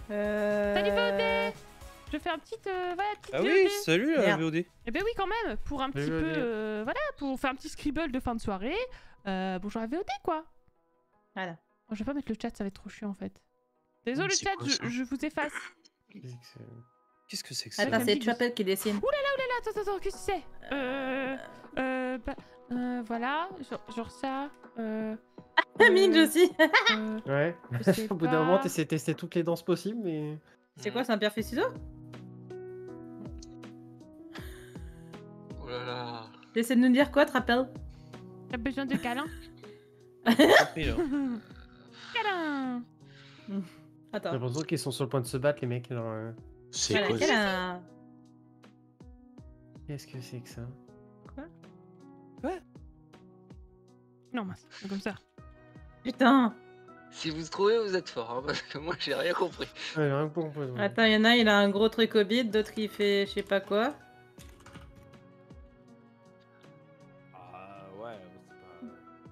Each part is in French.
Salut VOD. Je fais un petit voilà, petite Ah VOD. oui, salut la Merde. VOD. Eh ben oui quand même, pour un petit VOD. peu voilà, pour faire un petit scribble de fin de soirée. Bonjour à VOD quoi. Voilà. Oh, je vais pas mettre le chat, ça va être trop chiant en fait. Désolé le C'est chat, quoi, ça je vous efface. Qu'est-ce que c'est que ça? Attends, c'est Chapel qui dessine. Attends, qu'est-ce que c'est voilà, genre ça. Minge aussi. Ouais. Je sais Au bout d'un moment, pas. t'essaies de tester toutes les danses possibles, mais. C'est quoi, c'est un pierre feuille ciseaux? Oh là là. T'essaies de nous dire quoi, Trapel? T'as besoin de câlin? Compris, là. Câlin. J'ai Attends. l'impression qu'ils sont sur le point de se battre, les mecs. Alors, C'est Voilà, quoi quel ça un... qu'est-ce que c'est que ça? Non, mince, c'est comme ça. Putain. Si vous trouvez, vous êtes fort, hein, parce que moi j'ai rien compris. Ouais, rien que pour comprendre. Attends, il y en a, il a un gros truc au bide, d'autres il fait je sais pas quoi. Ah ouais, c'est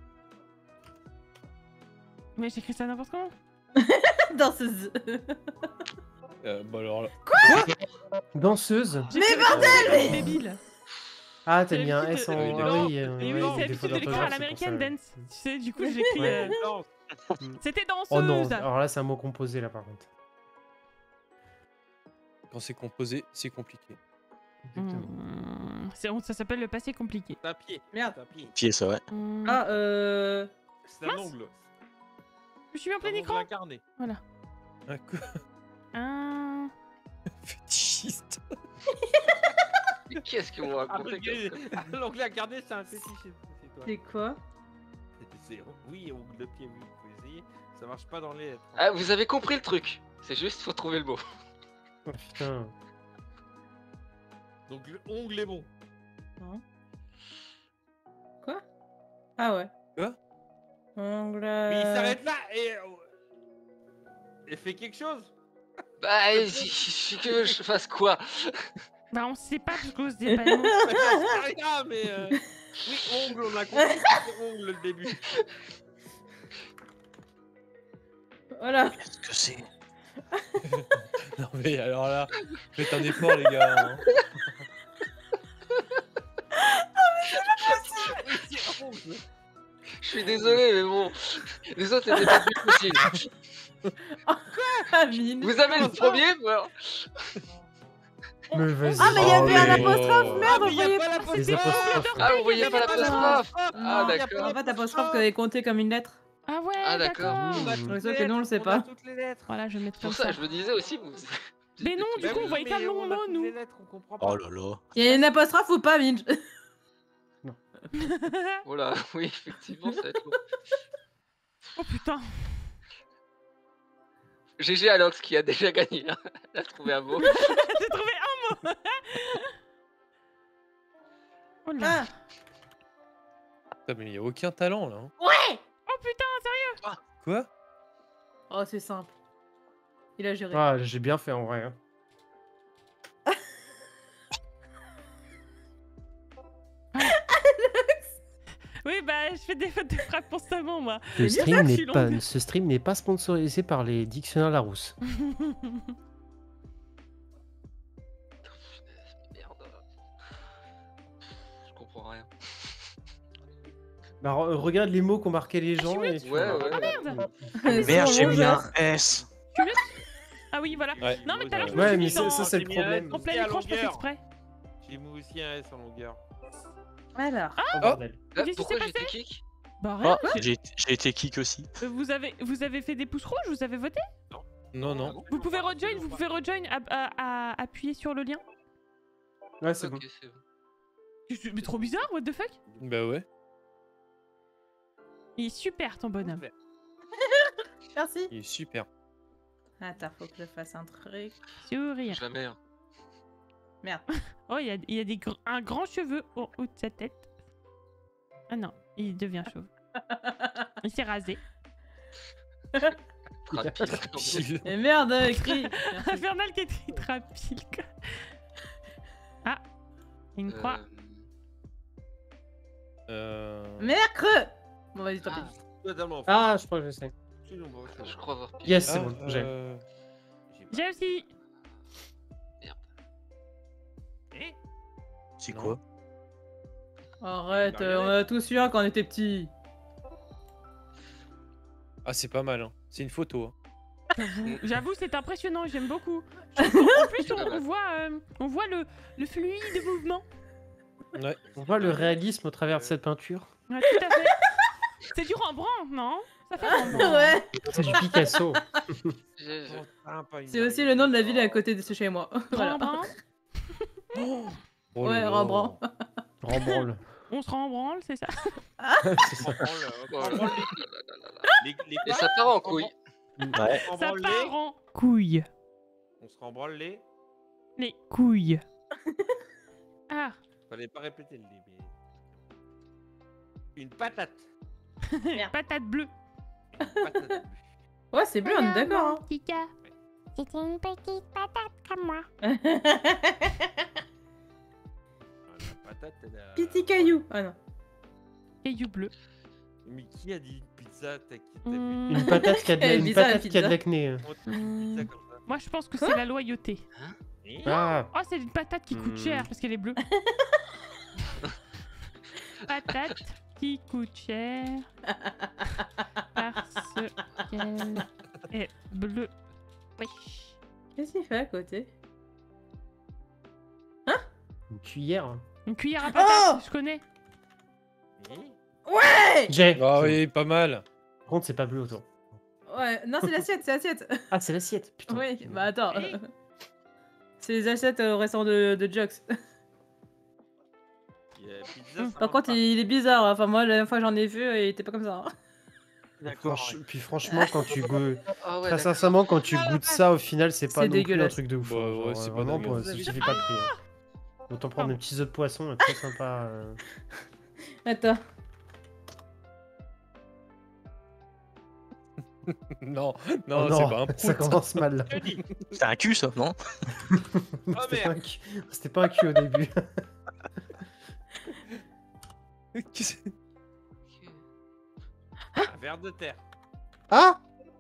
Mais j'écris ça n'importe comment. Danseuse. Bah alors là. Danseuse. Mais bordel débile. Ah, t'as C'est mis un l'habitude S de- en. Oui, Ah oui, Et oui, ouais, c'est des fautes l'habitude de l'écrire à d'orthographe, c'est l'américaine, pour ça. dance. Tu sais, du coup, j'ai écrit. Ouais. C'était danseuse. Oh non, alors là, c'est un mot composé, là, par contre. Quand c'est composé, c'est compliqué. Ça s'appelle le passé compliqué. un pied. Merde. C'est un pied. Pied, ça, ouais. Ah, C'est un Mince. ongle. Je suis en C'est plein un ongle écran. incarné. Voilà. Ah quoi? Un... Fétichiste. Mais qu'est-ce que vous racontez L'onglet incarné, c'est un fétiche. C'est toi. c'est quoi? Oui, ongle de pied, oui, faut essayer. Ça marche pas dans les lettres. Ah, vous avez compris le truc. C'est juste, faut trouver le mot. Oh, putain. Donc le ongle est bon. Quoi? Ah ouais. Quoi? Ongle... Mais il s'arrête là et fait quelque chose. Bah, si que je fasse quoi? Bah, on sait pas parce qu'on se dit pas le mot. C'est rien, mais oui, ongle, on a compris. C'est ongle le début. Voilà. Qu'est-ce que c'est? Non mais alors là, faites un effort les gars. Hein. Oui, c'est ongle. Je suis désolé, mais bon. Les autres étaient pas plus possibles. Ah, mine. Vous avez le premier, moi. Mais vas-y. Ah, mais il y avait un Oh, apostrophe, merde, Ah, on mais y a voyait pas pas. Les l'apostrophe. apostrophes. Ah, vous voyez pas l'apostrophe? Non, Ah, d'accord. En fait, apostrophe qui avait compté comme une lettre. Ah ouais, Ah, d'accord. d'accord. Ouais, sauf que nous, on le sait pas. Toutes les lettres. Voilà, je vais mettre comme Pour ça, ça. je me disais aussi. Vous... Mais non, du Bah coup, oui, on voyait mais pas le long on a mot, toutes nous. les lettres, on comprend pas. Oh là là. Il y a une apostrophe ou pas, Minge? Voilà, oui, effectivement, ça va être long. Oh putain. GG Alox qui a déjà gagné. Hein. Elle a trouvé un mot. J'ai trouvé un mot. Oh là. Ah. Putain, mais il y a aucun talent là. Hein. Oh putain, sérieux. Quoi? Oh, c'est simple. Il a géré. Ah, j'ai bien fait en vrai. Hein. Oui, bah, je fais des fautes de frappe constamment, moi. Le C'est stream bien, je n'est suis pas, longue. ce stream n'est pas sponsorisé par les dictionnaires Larousse. Merde. Je comprends rien. Bah, regarde les mots qu'ont marqué les gens. Et tu Ouais, vois. ouais. Merde. Merde, j'ai mis un S. Ah oui, voilà. Ouais. Non, mais tout à l'heure, je Ouais, me mais suis mis ça c'est le problème. en plein écran, je fais exprès. J'ai mis aussi un S en longueur. Alors. Oh, bordel. Là, Qu'est-ce qui pourquoi s'est j'ai été passé kick? Bah, rien. Oh, j'ai été kick aussi. Vous avez fait des pouces rouges, vous avez voté? Non, non. Vous pouvez rejoin, à appuyer sur le lien. Ouais, c'est bon. Ok, c'est bon. Mais trop bizarre, what the fuck? Bah ouais. Il est super ton bonhomme. Merci. Il est super. Attends, faut que je fasse un truc. Sourire. Jamais. Hein. Merde. Oh, il y a un grand cheveu au haut de sa tête. Ah non, il devient chauve. Il s'est rasé. Pile. Et merde, écrit. Infernal qui est trapile. Ah, une croix. Mercreux. Bon, vas-y, tant pis. Totalement. Ah, je crois que je sais. Sinon, bon, Je crois avoir. Yes, c'est Ah, bon, j'ai. J'ai aussi. C'est Non. quoi? Arrête, Bah, on a tous eu un quand on était petits. Ah, c'est pas mal, hein. C'est une photo. Hein. J'avoue, c'est impressionnant, j'aime beaucoup. En plus, on voit le fluide mouvement. Ouais. On voit le réalisme au travers de cette peinture. Ouais, tout à fait. C'est du Rembrandt, non? Ça fait Rembrandt. Ouais. C'est du Picasso. C'est aussi le nom de la ville à côté de ce chez moi. Voilà. Rembrandt. Oh Ouais, là là. Rembrandt. Rembrandt. On se rembranle, c'est ça? C'est ça. Et ça part en couille. Ouais. Ça part en couilles. On se rembranle les. Les couilles. Ah. Fallait pas répéter le lait, mais. Une patate. Patate bleue. Patate. Ouais, c'est bleu, on est d'accord. Hein. Kika. C'était une petite patate comme moi. Ah, la patate, elle a. Petit caillou. Ah non. Caillou bleu. Mais qui a dit pizza t'as Une patate qui a de, Elle est une bizarre, la patate qui a de pizza. l'acné. pizza comme ça. Moi, je pense que c'est la loyauté. Ah, Oh, c'est une patate qui coûte cher parce qu'elle est bleue. Patate qui coûte cher parce qu'elle est bleue. Wesh. Qu'est-ce qu'il fait à côté? une cuillère. Une cuillère à patate, Oh je connais. Ouais. J'ai. Ah oui, pas mal. Par contre, c'est pas bleu autour. Ouais, non, c'est l'assiette, c'est l'assiette. Ah, c'est l'assiette. Putain. Oui, bah attends. C'est les assiettes au restaurant de Jux. Pizza, ça Par contre, il est bizarre. Enfin, moi, la dernière fois que j'en ai vu, il était pas comme ça. Hein. D'accord. Puis franchement, quand tu goûtes. Ah ouais, Très d'accord. sincèrement, quand tu goûtes ça, au final, c'est pas C'est non plus un dégueulasse. truc de ouf. Bah, hein. ouais, Genre, c'est pas vraiment, dégueulasse. ça suffit pas de prix. Hein. Autant prendre des petits œufs de poisson, très sympa. Attends. Non, Oh non, c'est pas un ça prout. commence mal là. C'est un cul, ça, non? C'était pas merde. un cul- C'était pas un cul au début. Un verre de terre. Ah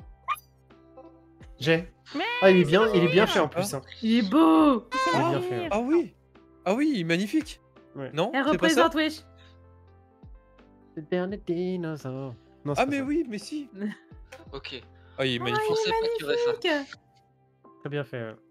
J'ai. Mais Ah, il est bien fait en plus. Hein. Il est beau. Il est bien fait. Ah oui. Ah oui, magnifique. Ouais. Non, Elle c'est pas ça. représente Wish. Le dernier dinosaure. Non, c'est Ah pas mais ça. oui, mais si. Ok. Ah, il est Je magnifique. pensais pas qu'il y aurait ça. Très bien fait. Ouais.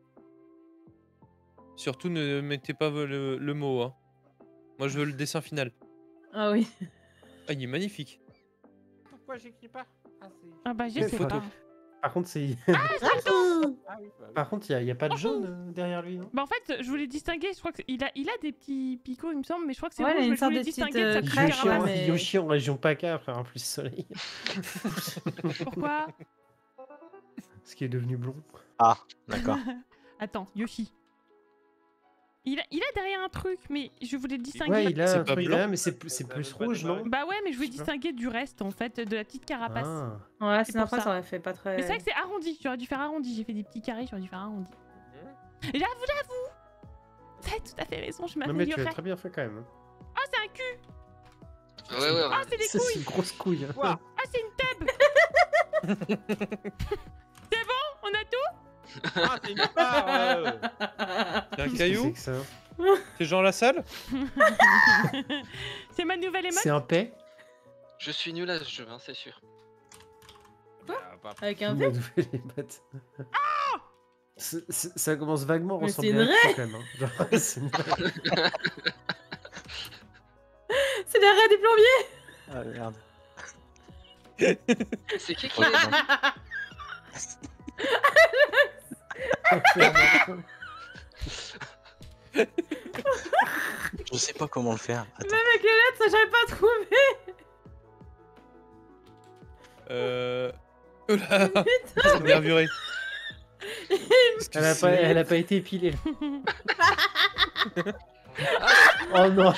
Surtout ne mettez pas le mot. Hein. Moi, je veux le dessin final. Ah oui. Ah, il est magnifique. Pourquoi j'écris pas? Ah, c'est. Ah bah, je Quelle sais photo pas. Par contre, c'est. Ah oui, bah oui. Par contre, il y a pas de jaune derrière lui, non? Bah, en fait, je voulais distinguer. Je crois qu'il a des petits picots, il me semble, mais je crois que c'est Ouais, rouge. il a une Mais je sorte voulais de petite, distinguer de sa crème, crème Yoshi, carapace. mais- Yoshi en région PACA, frère, en plus soleil. Pourquoi? Ce qui est devenu blond. D'accord. Attends, Yoshi. Il a derrière un truc, mais je voulais le distinguer. Ouais, il a C'est un pas truc blanc. là, mais c'est plus rouge, non? Bah ouais, mais je voulais Je sais pas. distinguer du reste, en fait, de la petite carapace. Ah. Ouais, C'est c'est pour après, ça. ça aurait fait pas très. Mais c'est vrai que c'est arrondi. J'aurais dû faire arrondi. J'ai fait des petits carrés, j'aurais dû faire arrondi. Et j'avoue. Vous avez tout à fait raison, je Non, mais tu m'améliorerai. as très bien fait quand même. hein. Ah, c'est un cul. Ouais, ouais, ouais. Ah, c'est des Ça, c'est couilles. une grosse couille. hein. Quoi? Ah, c'est une tub. C'est bon? On a tout? Ah, c'est une part. C'est un Qu'est-ce que caillou. c'est que ça? C'est Jean Lassalle. C'est ma nouvelle émote. C'est un paix? Je suis nul à ce jeu, hein, c'est sûr. Avec un La V. nouvelle émote. Ça commence vaguement à Mais ressembler c'est à une un raie. cul, quand même. Hein. Genre, c'est une raie. C'est la raie du plombier. Ah, merde. C'est qui Ouais, est non. Clairement. Je sais pas comment le faire. Attends. Même avec les lettres, ça j'avais pas trouvé. Oula. C'est nervuré. Qu'est-ce que c'est Elle a pas été épilée. Oh non.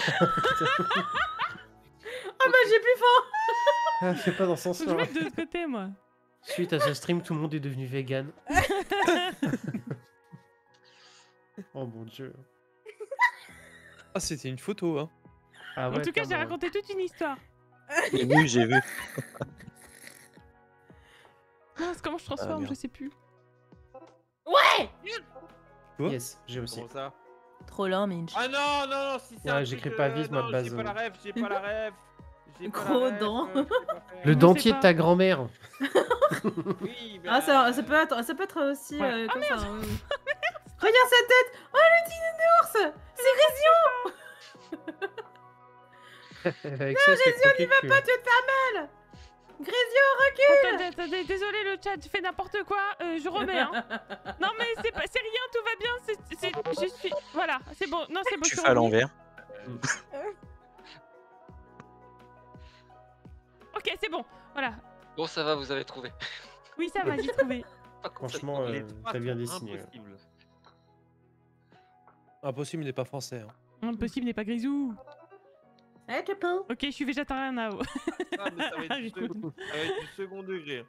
Ah bah j'ai plus faim. Ah, fais pas dans ce Je sens-là. vais de l'autre côté, moi. Suite à ce stream, tout le monde est devenu vegan. Oh mon dieu. Ah, c'était une photo, hein. Ah En ouais, tout cas, j'ai clairement. raconté toute une histoire. J'ai vu, j'ai vu. Mince, comment je transforme, merde. je sais plus. Quoi? Yes, j'ai aussi. Comment ça? Trop lent, Minch. Ah non, non, non, si c'est Ouais, un j'écris truc, pas vite, moi, de non, base. J'ai pas la ref, j'ai pas la ref. J'ai pas la Gros ref, dent. je sais pas faire. Le Je dentier sais de pas. ta grand-mère. Oui, Ah, bah, ça peut être aussi Ouais. comme ça. Oui, oui. Regarde sa tête. Oh, le dinosaure. C'est Grésio. Avec ça, c'est Pas, tu vas te faire mal. Grésio, recule. Attendez, désolé le chat, je fais n'importe quoi, je remets hein. Non mais c'est rien, tout va bien, je suis... Voilà, c'est bon, non c'est bon, je Tu suis fais à revenue. l'envers. Ok, c'est bon, voilà. Bon, ça va, vous avez trouvé. Oui ça va, j'ai trouvé. Pas complètement. Franchement, les trois t'as bien sont dessiné. impossibles. Impossible, il n'est pas français. Hein. Impossible n'est pas grisou. Eh, tu peux. Ok, je suis végétarien Nao. Ah, mais ça va être du second, ça va être du second degré.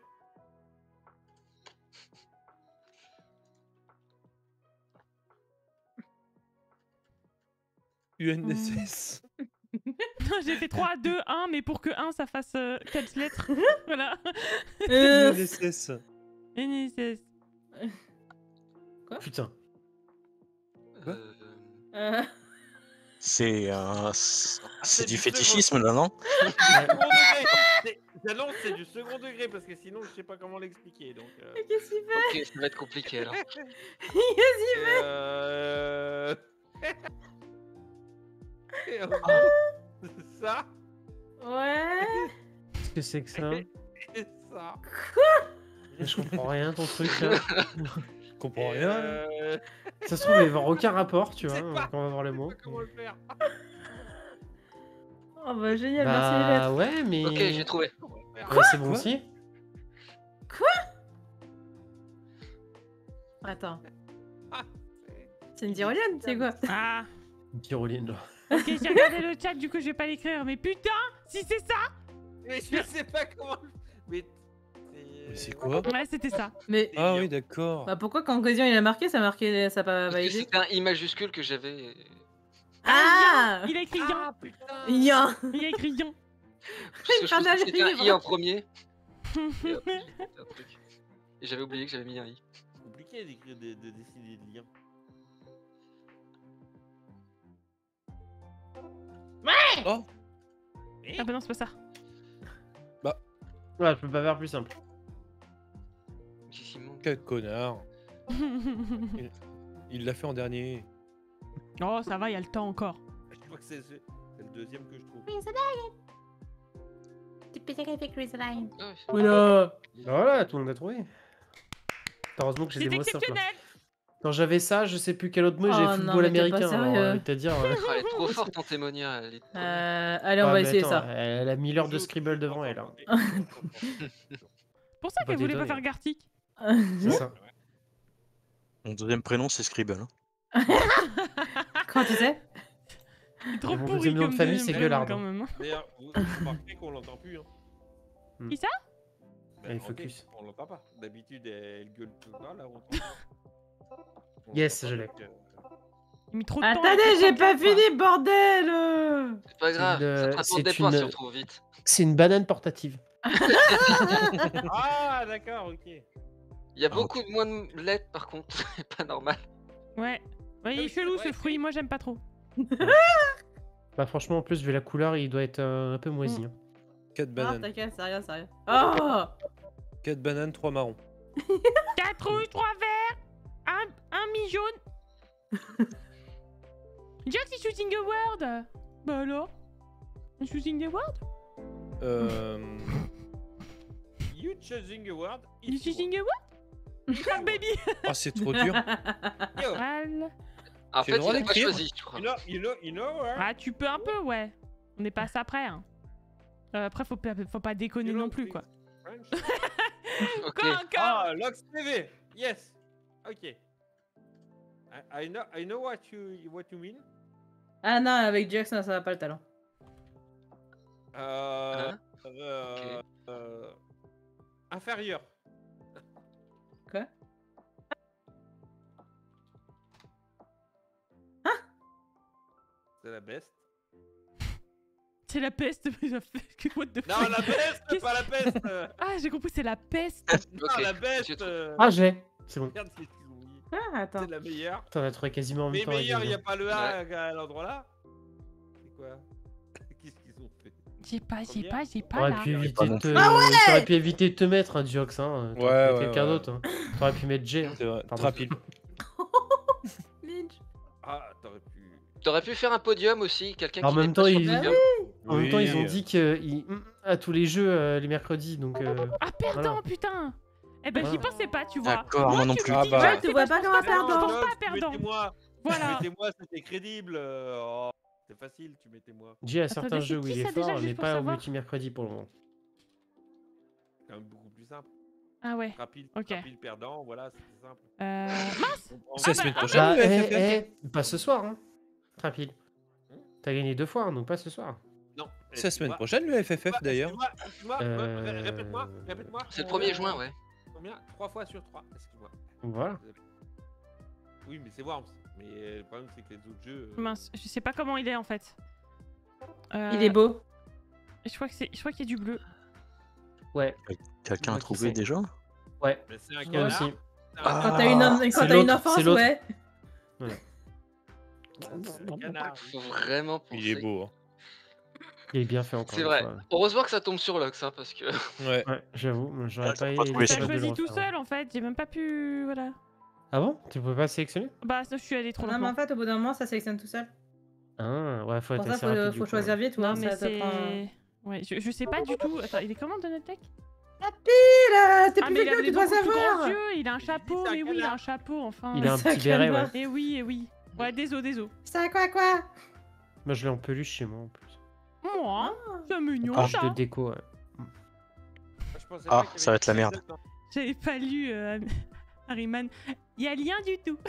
UNSS. J'ai fait 3, 2, 1, mais pour que 1 ça fasse 4 lettres. Voilà. UNSS. NSS. Putain. Euh, C'est c'est du du fétichisme là, non? Second degré. J'annonce, c'est du second degré parce que sinon je sais pas comment l'expliquer. Donc, Qu'est-ce qu'il fait? Ok, ça va être compliqué alors. et en gros, ça Ouais. Qu'est-ce que c'est que ça? et ça. Je comprends rien ton truc là. Je comprends rien. Ça se trouve, il va y avoir aucun rapport, tu Je sais vois, pas. quand on va voir les Je sais mots. pas comment le faire. Oh bah génial, merci les lettres. Bah ouais, mais... Ok, j'ai trouvé. Comment le faire. Ouais, c'est bon Quoi aussi. Attends. Ah, C'est une tyrolienne, c'est quoi? Ah. Une tyroline, genre. Ok, j'ai regardé le chat, du coup je vais pas l'écrire. Mais putain, si c'est ça. Mais je sais pas comment. Mais Mais c'est quoi? Ouais, c'était ça. Mais Ah oui, d'accord. bah pourquoi quand Grésio il a marqué, ça a marqué, ça a pas Parce que validé? c'était un I majuscule que j'avais. Ah. Il a écrit rien. Ah putain. Yan. Il a écrit rien. Parce que je pensais que c'était un I livre. en premier. Et hop, j'ai fait un truc. Et j'avais oublié que j'avais mis un I. C'est compliqué d'écrire, de dessiner des liens. Oh, Ah bah non, c'est pas ça. Ouais, je peux pas faire plus simple. Si, si, manque. quel connard. Il l'a fait en dernier. Oh, ça va, il y a le temps encore. Je crois que c'est le deuxième que je trouve. Ah ouais. Voilà. Voilà, tout le monde a trouvé. Heureusement que j'ai C'est des mots simples. exceptionnel. Quand j'avais ça, je sais plus quel autre mot, Oh j'ai non, football mais t'es pas américain. sérieux. Alors, c'est-à-dire. Ah, elle est trop forte en témoignage. Elle est trop... Allez, on va essayer ça. Elle a mis l'heure de Scribble devant elle. Hein. Pour ça Faut qu'elle pas voulait pas détonner. faire Gartic. C'est ça. Mon deuxième prénom, c'est Scribble. Hein. Quand tu sais? Il est trop Mon pourri deuxième nom de comme famille, deuxième c'est prénom, Gueulard. quand même. D'ailleurs, vous remarquez qu'on l'entend plus. Hein. Qui ça? Ben, Allez, ok, focus. On l'entend pas. D'habitude, elle gueule tout ça. Là, on l'entend. On Yes, l'entend je l'ai. pas, donc, Il a mis trop de temps. Attendez, il a fait j'ai pas 34 fois. fini, bordel! C'est pas grave, une- ça te c'est raconte des points une- si on trouve vite. C'est une banane portative. Ah, d'accord, ok. Il y a beaucoup de moins de lettres par contre, c'est pas normal. Ouais. Ouais, il est oui, c'est chelou vrai. ce fruit, moi j'aime pas trop. Bah franchement, en plus, vu la couleur, il doit être un peu moisi. hein. 4 Non, bananes. t'inquiète, c'est rien, c'est rien. Oh! 4 bananes, 3 marrons. 4 rouges, 3 verts, un mi-jaune. Jax is choosing a word. Bah alors? Choosing a word? You choosing a word. You choosing a word? Ah baby. Ah, c'est trop dur. Yo, Al. En J'ai fait, le droit il a pas d'écrire choisi, je crois. you know where? Ah tu peux un peu, ouais. On n'est pas à ça près. Hein. Après faut pas déconner You know non plus things quoi. French? Ok. Quoi encore? Ah, Lox TV. Yes. Ok. I know what you mean. Ah non, avec Jackson, ça va pas le talent. Hein? Inférieur. Quoi? C'est la best. C'est la peste. What the Non, fuck? la best, Qu'est-ce- pas la peste. Ah j'ai compris, c'est la peste. Non, Ok, la j'ai best. trouvé. Ah, j'ai. C'est bon. Regarde ces petits zombies. Ah, attends. C'est la meilleure. T'en as trouvé quasiment en même Mais temps. avec meilleure, les il n'y a gens. pas le A à l'endroit là. C'est quoi? Qu'est-ce qu'ils ont fait? J'ai pas T'aurais là. pu éviter pas de non te... plus. T'aurais pu éviter de te mettre un Diox, hein. T'aurais Ouais, pu mettre ouais, quelqu'un ouais. d'autre. Hein. T'aurais pu mettre J. Hein. C'est vrai. Pardon. Trapil. Lynch. Ah, t'aurais pu. T'aurais pu faire un podium aussi, quelqu'un En qui même n'est temps, pas sur il- le Bah podium. En même temps, ils ont Oui. dit que à tous les jeux les mercredis, donc. Ah, perdant, Voilà. putain. Eh ben, j'y Voilà. pensais pas, tu vois. D'accord, moi non tu plus. me Ah dis, bah. je Ouais, sais tu pas, vois je pas pense comme un pas, je perdant. pense pas perdant. Mettez-moi. Voilà. Mettez-moi, c'était crédible. Oh, c'est facile, tu mettais moi. J à Attendez, certains c'est jeux où qui il est ça, déjà, fort, juste mais pour pas au savoir multi-mercredi pour le moment. C'est quand même beaucoup plus simple. Ah ouais. Rapide, Ok. rapide perdant, voilà, c'est simple. Mince. C'est la bah, semaine ah, prochaine, Bah, le FFF. pas ce soir, hein. Rapide. T'as gagné 2 fois, hein, donc pas ce soir. Non. C'est la semaine prochaine, le FFF d'ailleurs. Excuse-moi, répète-moi. C'est le 1er juin, ouais. Combien 3 fois sur 3, excuse-moi. Voilà. Oui, mais c'est Worms. Mais le problème, c'est que les autres jeux. Mince, je sais pas comment il est en fait. Il est beau. Je crois qu'il y a du bleu. Ouais, Quelqu'un a Moi qui trouvé sais. déjà? ouais. Mais c'est un Moi canard. aussi. c'est un Ah. Quand canard. t'as une, c'est quand t'as une l'autre, enfance, c'est l'autre. ouais. C'est un canard. Faut vraiment penser. Il est beau. Hein. Il est bien fait encore C'est une vrai. fois. Heureusement que ça tombe sur Lux, hein, parce que. Ouais. Ouais, j'avoue, moi, j'aurais Ah, pas t'as pas trouvé été Ça ça. capable de le choisit tout refaire. seul en fait, j'ai même pas pu. Voilà. Ah bon? Tu pouvais pas sélectionner? Bah, ça, je suis allée trop Non, mais en lentement. fait, au bout d'un moment, ça sélectionne tout seul. Ah, ouais, faut être Pour ça, assez rapide. du faut coup, choisir ouais. vite, ou Non, hein, mais ça te prend. c'est. Ouais, je sais pas du tout. Attends, il est comment Donatech? Là, t'es Ah, plus mais il vieux a que des tu dois beaucoup plus grands savoir. yeux, il a un dit, chapeau, c'est un mais oui, il a canard. un chapeau, enfin. Il a un C'est un petit béret, ouais. canard. Et oui, et oui. Ouais, désolé. C'est quoi? Moi, je l'ai en peluche chez moi en plus. Moi, c'est mignon Arche ça. de déco, ouais. Je pensais Ah, pas qu'il y ça va avait être la une merde. casette, non. J'avais pas lu Harryman. Il y a lien du tout.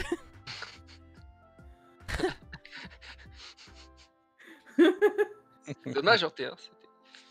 Dommage, en T1. c'était-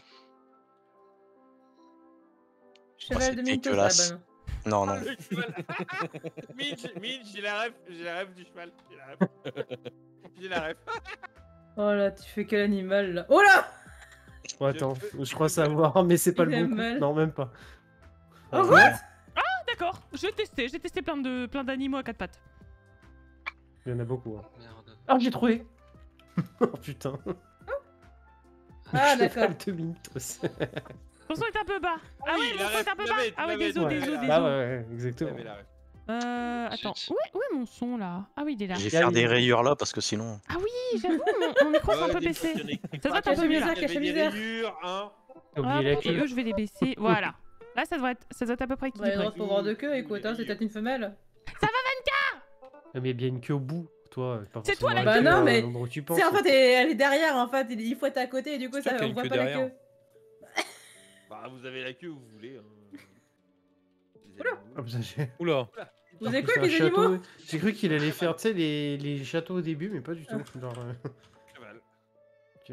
Cheval de c'est Mintos, dégueulasse. ah bah Non, non. Le cheval. Mitch, j'ai la ref du cheval. J'ai la ref. non. Oh là, tu fais quel animal là? Oh là! Oh, attends, je crois savoir, mais c'est pas Il le a bon coup. mal. Non, même pas. Oh, what? D'accord, j'ai testé plein d'animaux à quatre pattes. Il y en a beaucoup. Hein. Merde. Ah, j'ai trouvé. Oh putain. Ah, Le d'accord. cheval de Mintos. Mon son est un peu bas. Ah Oui, ouais, la mon son ref, est un peu tu bas. l'avais, Ah ouais, tu l'avais, désolé, tu l'avais. désolé. Bah ouais, exactement. J'avais la ref. Attends, Chut. où est mon son là? Ah oui, il est là. Je vais Il y a faire des une- rayures là parce que sinon. Ah oui, j'avoue, mon micro c'est un peu Ouais, baissé. dépressionné. Ça doit être un peu mieux là. Cache-misère, Il y avait des cache-misère. rayures, hein. T'as Ah, oublié la et queue. eux, je vais les baisser. Voilà. Là, ça doit être à peu près Bah, il équilibré. doit faut voir de queue, écoute, hein, c'est peut-être une femelle. Ah, mais il y a bien une queue au bout, toi. Pas C'est toi, forcément la queue queue. Bah non, à mais l'endroit où tu penses. C'est en fait, elle est derrière en fait, il faut être à côté et du coup, C'est sûr ça, qu'il y a on une voit queue pas la derrière. queue. Bah, vous avez la queue où vous voulez. Hein. Ah, putain, j'ai- Oula. Vous avez c'est quoi un les animaux? château. J'ai cru qu'il allait faire, tu sais, les châteaux au début, mais pas du tout. Genre, Cheval. ok.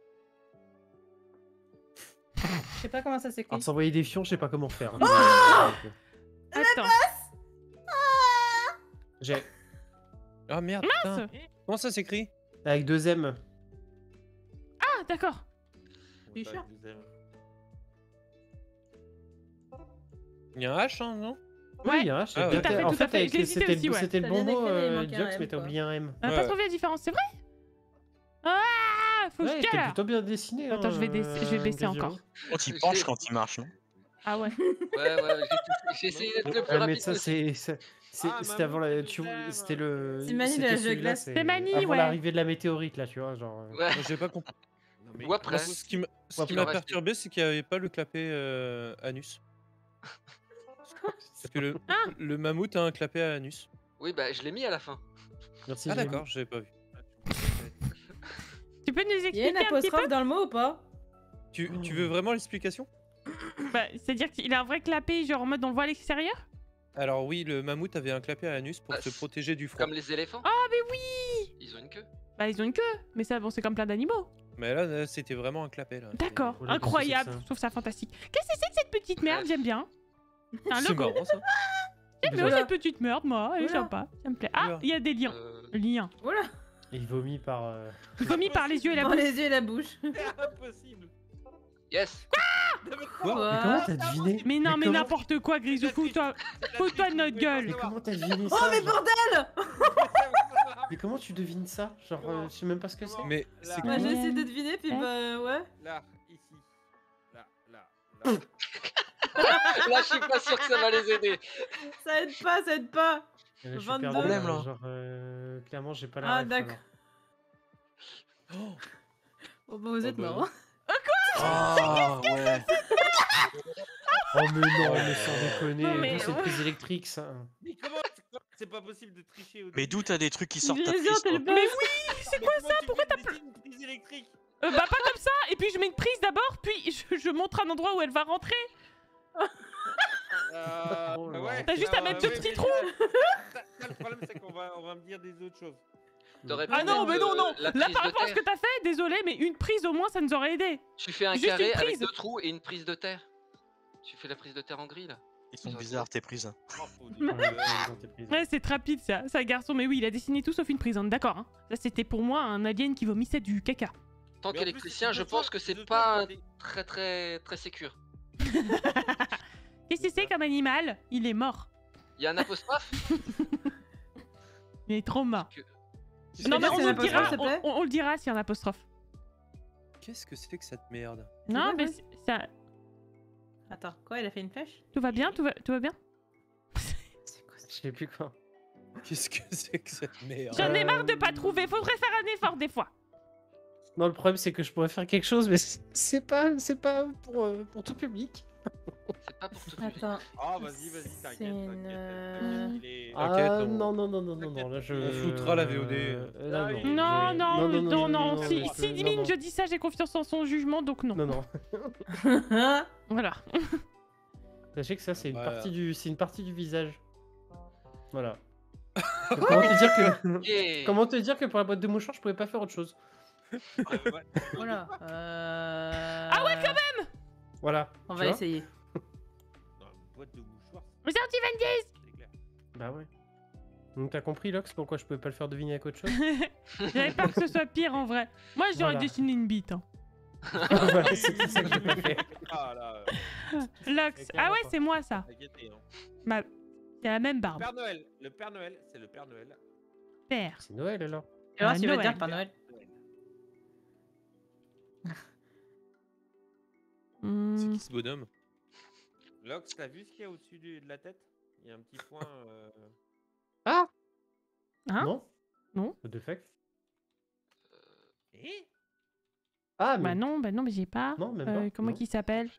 Je sais pas comment ça s'écrit. Alors, s'envoyer des fions, je sais pas comment faire. Attends. J'ai. Ah merde. putain. Comment ça s'écrit? Avec 2 M. Ah, d'accord. Tu es sûr? Il y a un H, hein, non? Oui, Ouais. il y a un H. Ah ouais. Tout à fait, En tout à fait, fait. avec- Je l'hésitais c'était aussi, le, ouais. c'était le T'as bon bien mot, écrit, il manquait un Diox, M, mais t'as quoi. oublié un M. On a Ouais. pas trouvé la différence, c'est vrai? Ah, faut que Ouais, je t'es cale. plutôt bien dessiné. Attends, hein, je vais baisser Gazio. encore. Quand il penche, quand il marche, non? Ah ouais. Ouais, j'ai essayé d'être le plus Ouais, mais rapide ça, possible. Ah, c'était avant la. Mammouth, Tu c'est le c'était le. C'est Mani de la c'était jeu celui-là, glace. C'est Mani, avant ouais. l'arrivée de la météorite, là, tu vois. Genre. Ouais. J'ai pas compris. Non, mais Ou après. Moi, ce qui m'a il en m'a reste. perturbé, c'est qu'il n'y avait pas le clapet anus. Parce que le mammouth a un clapet à anus. Oui, bah je l'ai mis à la fin. Merci. Ah Jérémy. d'accord, j'avais pas vu. Tu peux nous Il y a expliquer une un petit peu? apostrophe dans le mot ou pas? Tu veux vraiment l'explication? Bah, c'est-à-dire qu'il a un vrai clapet, genre en mode on le voit à l'extérieur? Alors oui, le mammouth avait un clapet à anus pour Ah, se c'est protéger du froid. Comme les éléphants. Ah, mais oui! Ils ont une queue. Bah, ils ont une queue. Mais ça, bon, c'est comme plein d'animaux. Mais là, c'était vraiment un clapet là. D'accord, Voilà, incroyable. qu'est-ce que c'est que ça Je trouve ça fantastique. Qu'est-ce que c'est que cette petite merde? J'aime bien. C'est un C'est logo. marrant ça. J'aime bien Oula. cette petite merde, moi. Elle est Oula. sympa. Ça me plaît. Ah, Oula. il y a des liens. Liens. Oula! Il vomit par. Il vomit par les yeux et la Dans bouche. les yeux et la bouche. C'est impossible. Yes. Quoi Mais comment t'as deviné? Mais non, mais comment- n'importe quoi, Grisou, fous-toi de notre gueule. Mais comment t'as deviné Oh, ça? mais genre bordel! Mais comment tu devines ça? Genre, je sais même pas ce que c'est. Mais c'est Là. Bah, quoi j'ai essayé de deviner, puis Hein bah, ouais. Là, ici. Là. Là, je suis pas sûr que ça va les aider. Ça aide pas, ça aide pas. Je suis 22. perdu, Problème, là. Genre, clairement, j'ai pas la Ah, ref, d'accord. alors. Oh, bah, vous êtes bah marrant. Ah ouais. Oh, mais non, mais sans déconner. Non, mais D'où cette ouais. prise électrique, ça. Mais comment c'est pas possible de tricher au Mais d'où t'as des trucs qui sortent ta Viens, prise, t'es le toi? best. Mais oui, c'est quoi ça? Pourquoi t'as plus une prise électrique? Bah pas comme ça, et puis je mets une prise d'abord, puis je montre un endroit où elle va rentrer. Oh là là. T'as juste à mettre deux petits trous. Le problème, c'est qu'on va me dire des autres choses. T'aurais pu Ah non, mettre, mais non. la Là prise par de rapport à ce terre. que t'as fait, désolé, mais une prise au moins ça nous aurait aidé. Tu fais un Juste une carré avec prise. 2 trous et une prise de terre. Tu fais la prise de terre en gris là. Ils sont bizarres tes prises. Ouais, c'est rapide ça, garçon, mais oui, il a dessiné tout sauf une prise, on est d'accord. Hein. Ça c'était pour moi un alien qui vomissait du caca. Tant Mais en plus, qu'électricien, les je autres pense fois- que c'est les autres pas fois, très sécure. Qu'est-ce que c'est comme animal? Il est mort. Il y a un apostrophe. Il est trop mort. Que- Non mais dire on c'est le un dira, apostrophe, s'il te plaît on le dira s'il y a un apostrophe. Qu'est-ce que c'est que cette merde? Non vrai, mais ouais. ça... Attends, quoi, il a fait une flèche? Tout va bien? Tout va bien? C'est quoi ça? Je sais plus quoi. Qu'est-ce que c'est que cette merde? J'en ai marre de pas trouver, faudrait faire un effort des fois. Non, le problème, c'est que je pourrais faire quelque chose, mais c'est pas pour tout public. C'est pas pour tout de suite. Attends. Ah, vas-y, C'est t'inquiète. une, Il est- T'inquiète, Ah, on- non, là, je... on floutera la VOD. Là, Non, non, si je- si Dimine, je dis ça, j'ai confiance en son jugement, donc non. Non. Voilà. Sachez que ça, c'est une, Voilà. c'est une partie du visage. Voilà. Comment te dire que... Yeah. Comment te dire que pour la boîte de mouchoirs, je pouvais pas faire autre chose? Voilà. Ah ouais, quand même. Voilà. On tu va vois essayer. Dans une boîte de mouchoirs, Vous sorti 22. c'est clair. Bah ouais. Donc t'as compris, Lox, pourquoi je pouvais pas le faire deviner avec autre chose? J'avais peur que ce soit pire en vrai. Moi j'aurais Voilà. dessiné une bite. Hein. Voilà, c'est pour ça que j'ai pas fait. Ah là, Lox. C'est Ah ouais, pas. c'est moi ça. t'inquiète, hein. C'est la même barbe. Père Noël, le Père Noël, c'est le Père Noël. Père. C'est Noël, alors. Et alors, Ah, tu vas Noël. dire Père Noël. C'est Hmm. qui ce bonhomme? Lox, t'as vu ce qu'il y a au-dessus de la tête? Il y a un petit point. Ah Hein? Non. Non. What the fuck? Eh Ah, mais... Bah non, mais j'ai pas. Non, même pas, Comment non. qu'il s'appelle?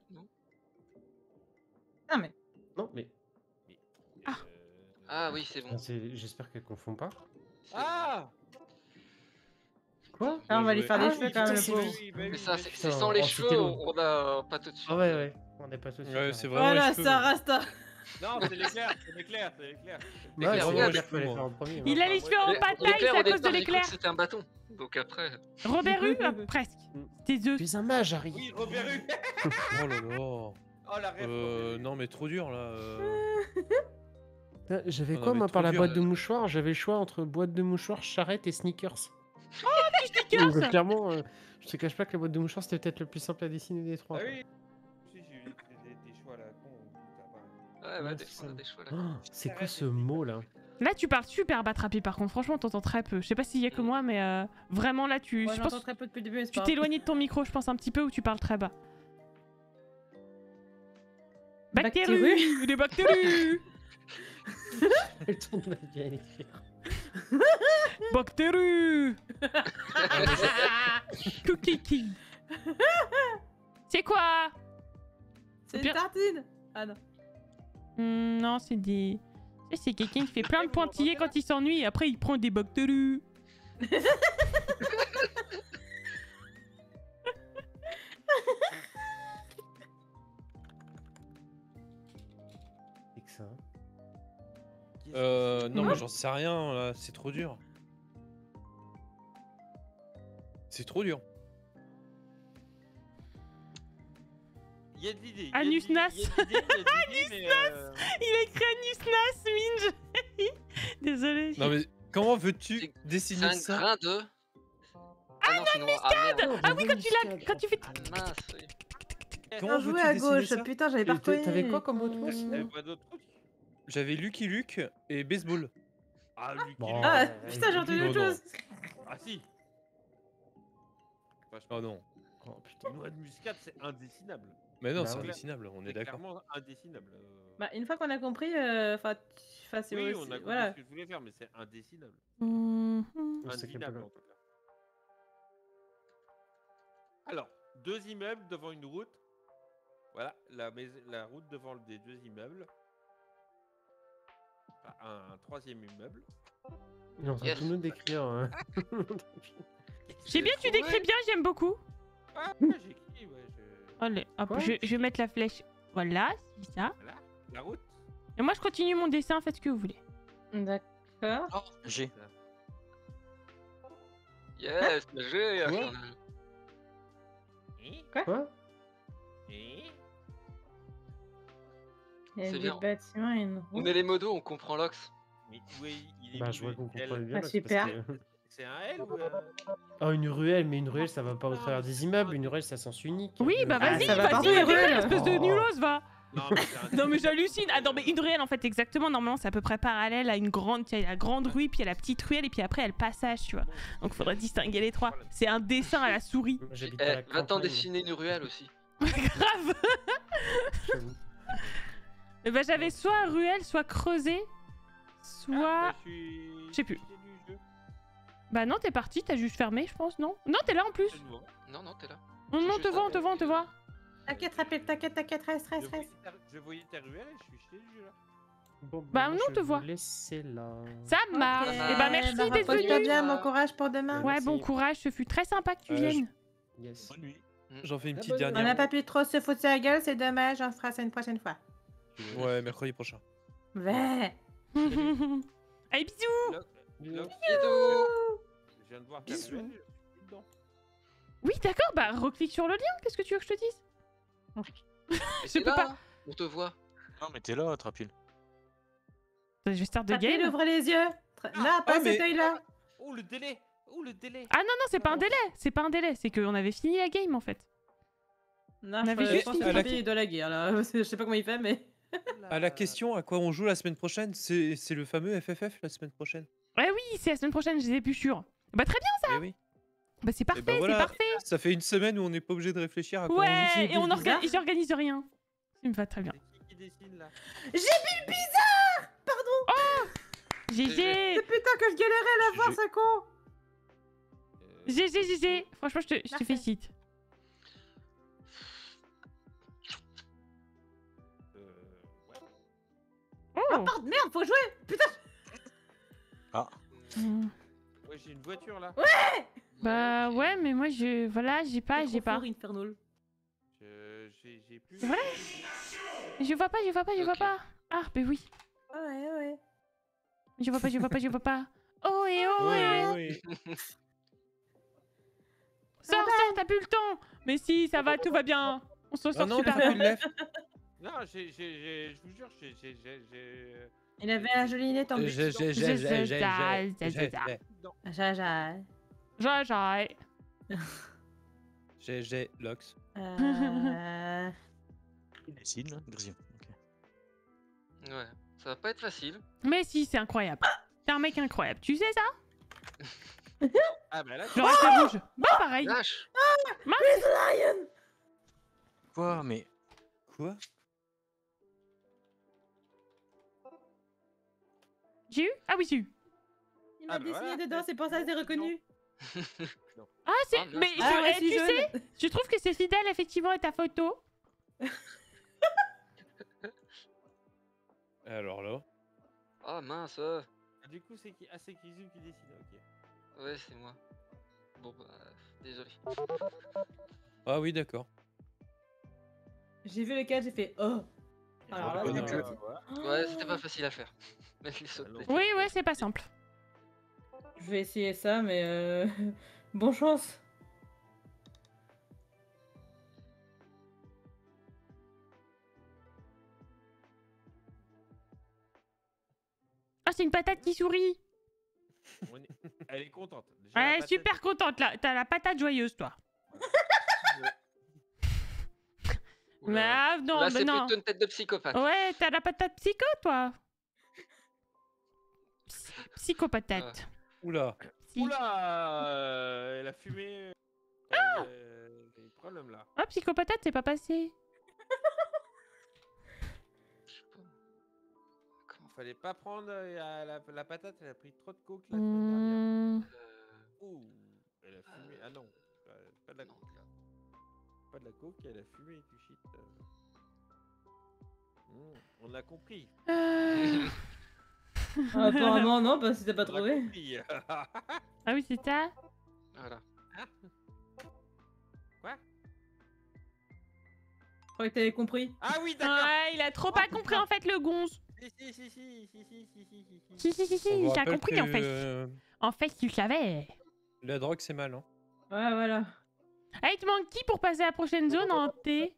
Ah, mais. Non, mais... Ah. Ah oui, c'est bon. J'espère qu'elle confond pas. C'est bon. Ah Quoi? Ah, on va lui faire des Ah, cheveux oui, quand même, putain, le c'est pauvre. lui. Mais ça, c'est Putain, sans les oh, cheveux, c'était long. on a pas tout de suite. Ah ouais. On n'est pas tous. Ouais, c'est vraiment Voilà, les cheveux. ça rasta. Non, c'est l'éclair, c'est l'éclair, c'est l'éclair. Ouais, L'éclair, c'est ouais, l'éclair qu'il fallait moi. faire en premier. Il a les cheveux en L'éclair, bataille, c'est à au cause de départ, j'ai cru l'éclair. que c'était un bâton. Donc après. Robert Hue, presque. C'était Zeus. Tu es un mage, Harry. Oui, Robert Hue. Oh là là. Oh la rêve. Non mais trop dur là. J'avais Non, quoi, mais moi, trop par la dur, boîte là. de mouchoirs? J'avais le choix entre boîte de mouchoirs, charrette et sneakers. Sneakers. Donc, clairement, je te cache pas que la boîte de mouchoirs, c'était peut-être le plus simple à dessiner des trois. Ah quoi. oui. Si, j'ai eu des choix là. Ouais, Ouais, des c'est fois, ça. des choix là. Oh, c'est quoi ce mot là? Là, tu parles super batrapi par contre. Franchement, t'entends très peu. Je sais pas s'il y a que moi, mais vraiment là, Ouais, je j'entends pense très peu depuis le début, mais c'est tu pas t'es grave. éloigné de ton micro, je pense un petit peu, ou tu parles très bas. Bactéries. Les bactéries. Elle tourne la vie à écrire. Bactéries. Cookie King. C'est quoi? C'est une Bien. tartine. Ah non. Non, c'est des... Tu sais, c'est quelqu'un qui fait plein de pointillés quand il s'ennuie et après il prend des bactéries. C'est que ça. Non mais j'en sais rien là, c'est trop dur. C'est trop dur. Il y a de l'idée. Anus nas. Il Il a écrit Anus Nas, Minge. Désolé. Non mais comment veux-tu C'est dessiner un ça? grain de. Ah non, c'est noir. Ah merde. Ah oui, quand tu l'as... Quand tu fais... Ah mince, oui. Comment Un veux-tu jouet à dessiner gauche, ça putain, j'avais pas reconnu. T'avais quoi comme autre chose T'avais pas d'autres trucs? J'avais Lucky Luke et baseball. Ah, Lucky Bon. Luke. Ah, Ouais, putain, j'ai entendu non, autre non. chose. Ah si. Oh non. Oh putain. Noix de muscade, c'est indessinable. Mais non, Bah c'est ouais. indessinable, on est C'est d'accord. clairement indessinable. Bah, une fois qu'on a compris, enfin, c'est Oui, aussi- on a compris voilà. ce que je voulais faire, mais c'est indessinable. Mhm. C'est quel Indécinable peu- en tout cas. Alors, 2 immeubles devant une route. Voilà, la route devant des 2 immeubles. Enfin, un 3e immeuble. Il est en train de Yes. tout nous décrire. Hein. J'ai bien, tu décris bien, j'aime beaucoup. Ah, j'ai écrit, ouais. Allez, hop, Quoi je vais mettre la flèche. Voilà, c'est ça. Voilà, la route. Et moi, je continue mon dessin, faites ce que vous voulez. D'accord. Oh, j'ai. Yes, bien joué. Ouais. Quoi Et Il y a C'est des bien. bâtiments et une On route. est les modos, on comprend l'Ox. mais oui, il est Bah, où, je vois qu'on elle comprend bien. Ah, là, c'est super. parce que- C'est un L ou Oh, une ruelle, mais une ruelle, ça va pas au travers des immeubles. Une ruelle, ça sens unique. Oui, bah Ah, vas-y, ça va partout, vas-y, les décris, ruelles. espèce de Oh. nulos, va. Non, mais c'est un Non mais j'hallucine. Ah non mais une ruelle en fait exactement normalement c'est à peu près parallèle à une grande, il y a la grande rue puis il y a la petite ruelle et puis après il y a le passage tu vois. Donc faudrait distinguer les trois. C'est un dessin à la souris. Moi, j'habite à la Va-t'en campagne, dessiner une ruelle aussi. Grave. j'avoue. Et bah j'avais soit ruelle soit creusée soit. je sais plus. du jeu. Bah non t'es parti t'as juste fermé je pense non. Non t'es là en plus. Je le vois. Non, non, t'es là. Non non juste te vois on te voit on te voit. T'inquiète, répète, t'inquiète, reste, reste. Je voyais ta ruelle et je suis jeté du jeu là. Bon, Bah, moi, non, je te vais vois. vous laisser là. Ça marche. Ok. Et bah merci Bah, d'être repose-toi venu. bien, bon courage pour demain. Ouais Merci. bon courage ce fut très sympa que tu je- viennes. Yes. Bonne nuit. J'en fais une Ah petite bah, On dernière. n'a pas pu trop se foutre sur la gueule, c'est dommage, on fera ça une prochaine fois. Ouais, mercredi prochain. Ouais. Allez bisous. Bisous. Je viens de voir ta Bisous. ruelle, je suis dedans. Oui d'accord bah reclique sur le lien qu'est-ce que tu veux que je te dise. Je peux pas. On te voit. Non, mais t'es là, Trapil. Je vais start de Trapil, game. ouvre les yeux. Là, pas mais- cet œil-là. Oh le délai. Oh le délai. Ah non, non, c'est pas un délai, c'est pas un délai, c'est qu'on avait fini la game en fait. Non, On avait je juste pense que fini. Trapil, il doit la guerre là. Je sais pas comment il fait, mais. À la question à quoi on joue la semaine prochaine, c'est le fameux FFF la semaine prochaine. Ouais, oui, c'est la semaine prochaine, j'étais plus sûre. Bah très bien, Eh oui. bah c'est parfait, bah voilà. c'est parfait. Ça fait une semaine où on n'est pas obligé de réfléchir à quoi on Ouais, joue. et on bizarre. j'organise rien. Ça me va très bien. C'est qui dessine là? GG, Putain, que je galérais à la voir, J'ai- ce con. GG. Franchement, je te Parfait. félicite. Ouais. Oh. Pardon, merde, faut jouer. Putain. Ouais, j'ai une voiture là. Bah ouais, mais moi j'ai j'ai pas. Infernal. J'ai plus. C'est vrai Je vois Ok. pas. Ah, bah oui. Ouais. Je vois pas. Oh et oh et oh. Oui. Sors, t'as plus le temps. Mais si, ça va, tout va bien. On s'en Oh sort non, super t'as bien. plus de lèvres. Non, je vous jure, j'ai. Il avait un joli nez tombé. Jaja. J'ai Lox. Il dessine, là. Grisillon. Ok. Ouais, ça va pas être facile. Mais si, c'est incroyable. T'es un mec incroyable. Tu sais ça Ah bah là, Je reste à rouge. Bah pareil. Lâche. Quoi? Mais. Quoi? J'ai eu Ah oui, j'ai eu. Il m'a Ah bah dessiné voilà. dedans, c'est pour ça que j'ai reconnu. Ah, c'est. Ah, mais merci. Ah ouais, tu si jeune. sais, je trouve que c'est fidèle effectivement à ta photo. Alors là. Ah mince. Ah, du coup, c'est qui? Ah, c'est Kizu qui dessine, ok. Ouais, c'est moi. Bon bah, désolé. Ah oui, d'accord. J'ai vu le cas, j'ai fait oh. Alors là, reconnais non. que- Ouais, c'était pas facile à faire. Mais il saute. non. Oui, ouais, c'est pas simple. Je vais essayer ça, mais bonne chance. Ah, c'est une patate qui sourit. Elle est contente. Déjà, la Ouais, patate- super contente là. T'as la patate joyeuse, toi. Mais ah, non, Là, bah c'est non. plutôt une tête de psychopathe. Ouais, t'as la patate psycho, toi. Psychopatate. Oula. Si. Oula, elle a fumé. Il y a des problèmes là. Oh, psychopatate, c'est pas passé. Je sais pas. Comment Fallait pas prendre la patate, elle a pris trop de coke la semaine dernière. Hmm. Ouh, elle a fumé. Ah non, pas de la coke là. Pas de la coke, elle a fumé du shit. On a compris. Apparemment, non, parce que t'as pas On a trouvé. compris. Ah oui, c'est ça. Voilà. Quoi? Je croyais que t'avais compris. Ah oui, d'accord. Ouais, il a trop pas compris en fait le gonze. Si. Si, On vous j'ai rappelle compris en que, fait. En fait, tu savais. La drogue, c'est mal, hein. Ouais, voilà. Ah, il te manque qui pour passer à la prochaine zone en T?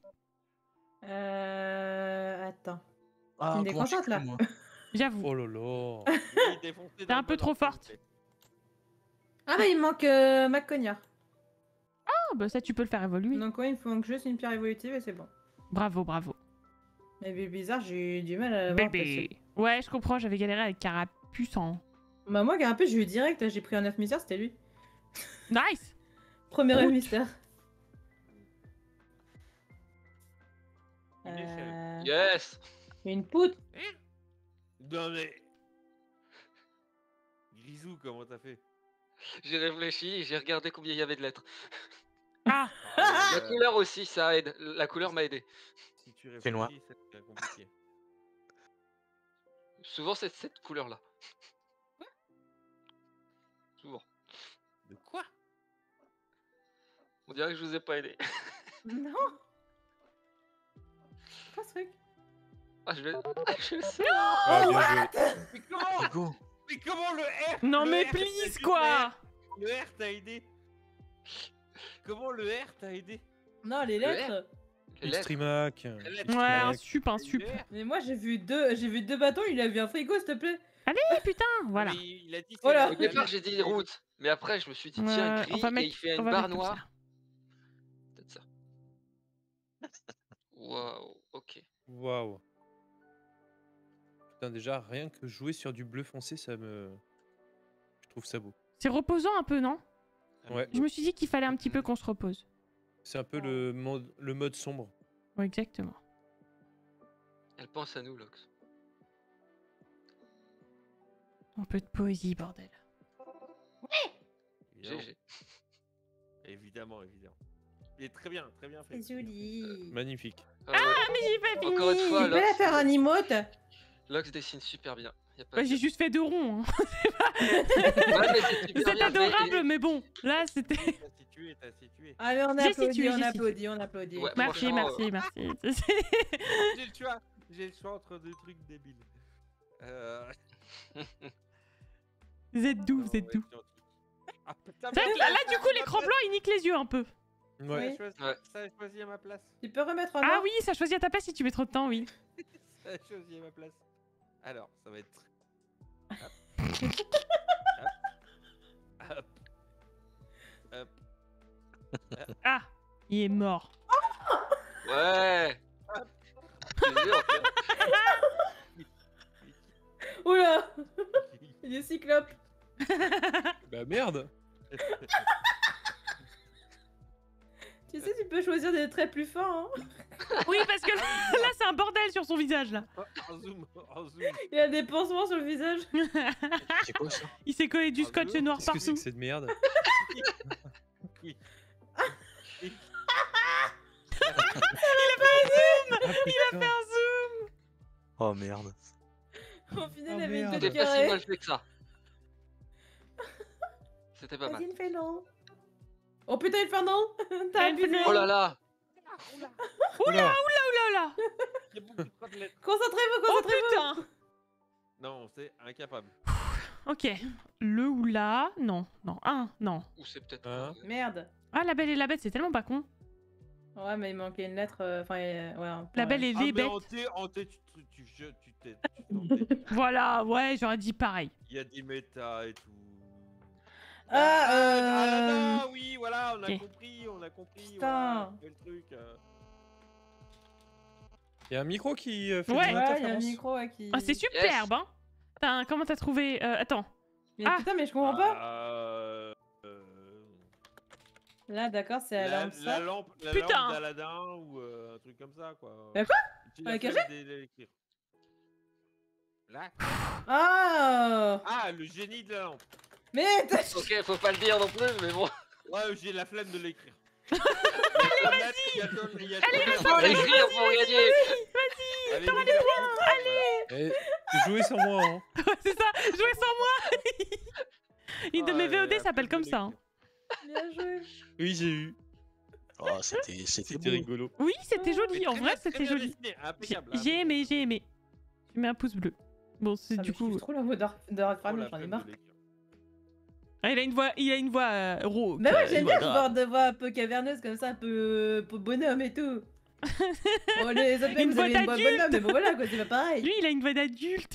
Attends. Ah, me comment je déconcentre, suis là. moi J'avoue. Oh lolo. T'es un peu trop forte. Ah bah il me manque Maconia. Ah, bah ça, tu peux le faire évoluer. Donc ouais, il me manque juste une pierre évolutive et c'est bon. Bravo, bravo. Mais bizarre, j'ai eu du mal à l'avoir. Bébé. Ouais, je comprends, j'avais galéré avec Carapuce en. Bah moi, Carapuce, j'ai eu direct, là, j'ai pris un 9 mystère, c'était lui. Nice! Premier œuf mystère. Une échelle. Yes! Une poutre. Non mais. Grisou, comment t'as fait? J'ai réfléchi et j'ai regardé combien il y avait de lettres. Ah! La couleur aussi, ça aide. La couleur m'a aidé. Si tu C'est noir. réfléchis, ça devient compliqué. Souvent, c'est cette couleur-là. Souvent. De quoi? On dirait que je vous ai pas aidé. Non. Quoi ce truc? Ah, je le sais. Ah, bien joué. Mais comment? Go. Mais comment le R? Non, le mais R t'a please, aidé, quoi! Le R t'a aidé. Comment le R t'a aidé? Non, les Le lettres. Les lettres. Extrimac. Les lettres. Ouais, un Mec. sup, un sup. Le R. Mais moi, j'ai vu deux bâtons, il a vu un frigo, s'il te plaît. Eh putain, voilà. Mais il a dit Oh là. Au départ, j'ai dit route. Mais après, je me suis dit, tiens, gris, on va et mettre, il fait on une va barre mettre comme noire. ça. Peut-être ça. Waouh, ok. Waouh. Putain, déjà, rien que jouer sur du bleu foncé, ça me. Je trouve ça beau. C'est reposant un peu, non? Ouais. Je me suis dit qu'il fallait un petit peu qu'on se repose. C'est un peu le mode sombre. Ouais, exactement. Elle pense à nous, Lox. Un peu de poésie, bordel. Évidemment. GG. Évidemment. Il est très bien fait. C'est joli. Magnifique. Ah, ouais. Mais j'ai pas fini! Encore une Tu fois, peux la faire un emote. Lox dessine super bien. Y a pas Bah, de- j'ai juste fait 2 ronds. Hein. Ouais, mais c'est super C'est bien fait, adorable, mais bon, là, c'était... T'as situé. Allez, on J'ai applaudit, situé, on j'ai applaudit, on applaudit. Ouais. Merci, Franchement, merci. J'ai le choix entre deux trucs débiles. Vous êtes doux, vous êtes doux. Ah putain, C'est vrai que là, du coup, l'écran blanc, il nique les yeux un peu. Ouais. Ouais. Ça a choisi à ma place. Tu peux remettre en Ah bas. oui, ça choisit à ta place si tu mets trop de temps, oui. Ça a choisi à ma place. Alors, ça va être. Hop. Hop. Ah, il est mort. Ouais. Plaisir, en fait. Oula. Il est cyclope. Bah merde. Tu sais, tu peux choisir des traits plus fins. Hein. Oui, parce que là, c'est un bordel sur son visage, là. En zoom, en zoom. Il a des pansements sur le visage. C'est quoi ça? Il s'est collé du Ah, scotch oui. noir Qu'est-ce que c'est partout. que cette merde? Oui. Il a fait Un zoom. Oh merde. Au final, Oh, il avait une merde. tête C'était pas si carrée. mal fait que ça. C'était pas mal. Vas-y, fais non. Oh putain, il fait non. T'as Elle fait abusé. non. Oh là là. Oula. Oh là là. Il y a beaucoup trop de lettres. Concentrez-vous, Oh concentrez-vous. putain. Non, c'est incapable. Ok. Le ou la. Non, non. Un, non. Ou c'est peut-être. Hein Merde. Ah, la belle et la bête, c'est tellement pas con. Ouais, mais il manquait une lettre. Enfin, ouais. un point, La belle ouais. et Ah, les mais bêtes. en T, tu t'es. Voilà, ouais, j'aurais dit pareil. Il y a des méta et tout. Ah, oui, voilà, on a Ok. compris, Putain. Voilà, quel truc. Il y a un micro qui fait Ouais. des Ouais, il y a un interférences. micro qui. Ah, c'est superbe, hein. Comment t'as trouvé attends. Mais Ah. putain, mais je comprends pas. Là, d'accord, c'est la lampe ça. La lampe Putain. d'Aladin ou un truc comme ça, quoi. Mais quoi Tu Avec l'as un fait d'écrire. Là. Ah Ah, le génie de la lampe. Mais t'as. Ok, faut pas le dire non plus, mais bon. Ouais, j'ai la flemme de l'écrire. Allez, Faut l'écrire pour gagner. Allez, Eh, jouez sans moi, hein. Ouais, c'est ça, jouer sans moi. Une de mes VOD s'appelle comme ça. Hein. Bien joué. Oui, j'ai eu. Oh, c'était C'était beau. rigolo. Oui, c'était joli. En vrai, c'était joli. Impeccable. J'ai aimé, j'ai aimé. Tu mets un pouce bleu. Bon, c'est Ah, du mais je coup. kiffe trop la voix d'Arfran, j'en ai marre. Ah, il a une voix rauque. Mais ouais, j'aime une bien voix ce genre de voix un peu caverneuse comme ça, un peu bonhomme et tout. Bon, les autres mecs, Une vous voix avez une voix d'adulte. bonhomme, mais bon voilà quoi, c'est pas pareil. Lui, il a une voix d'adulte.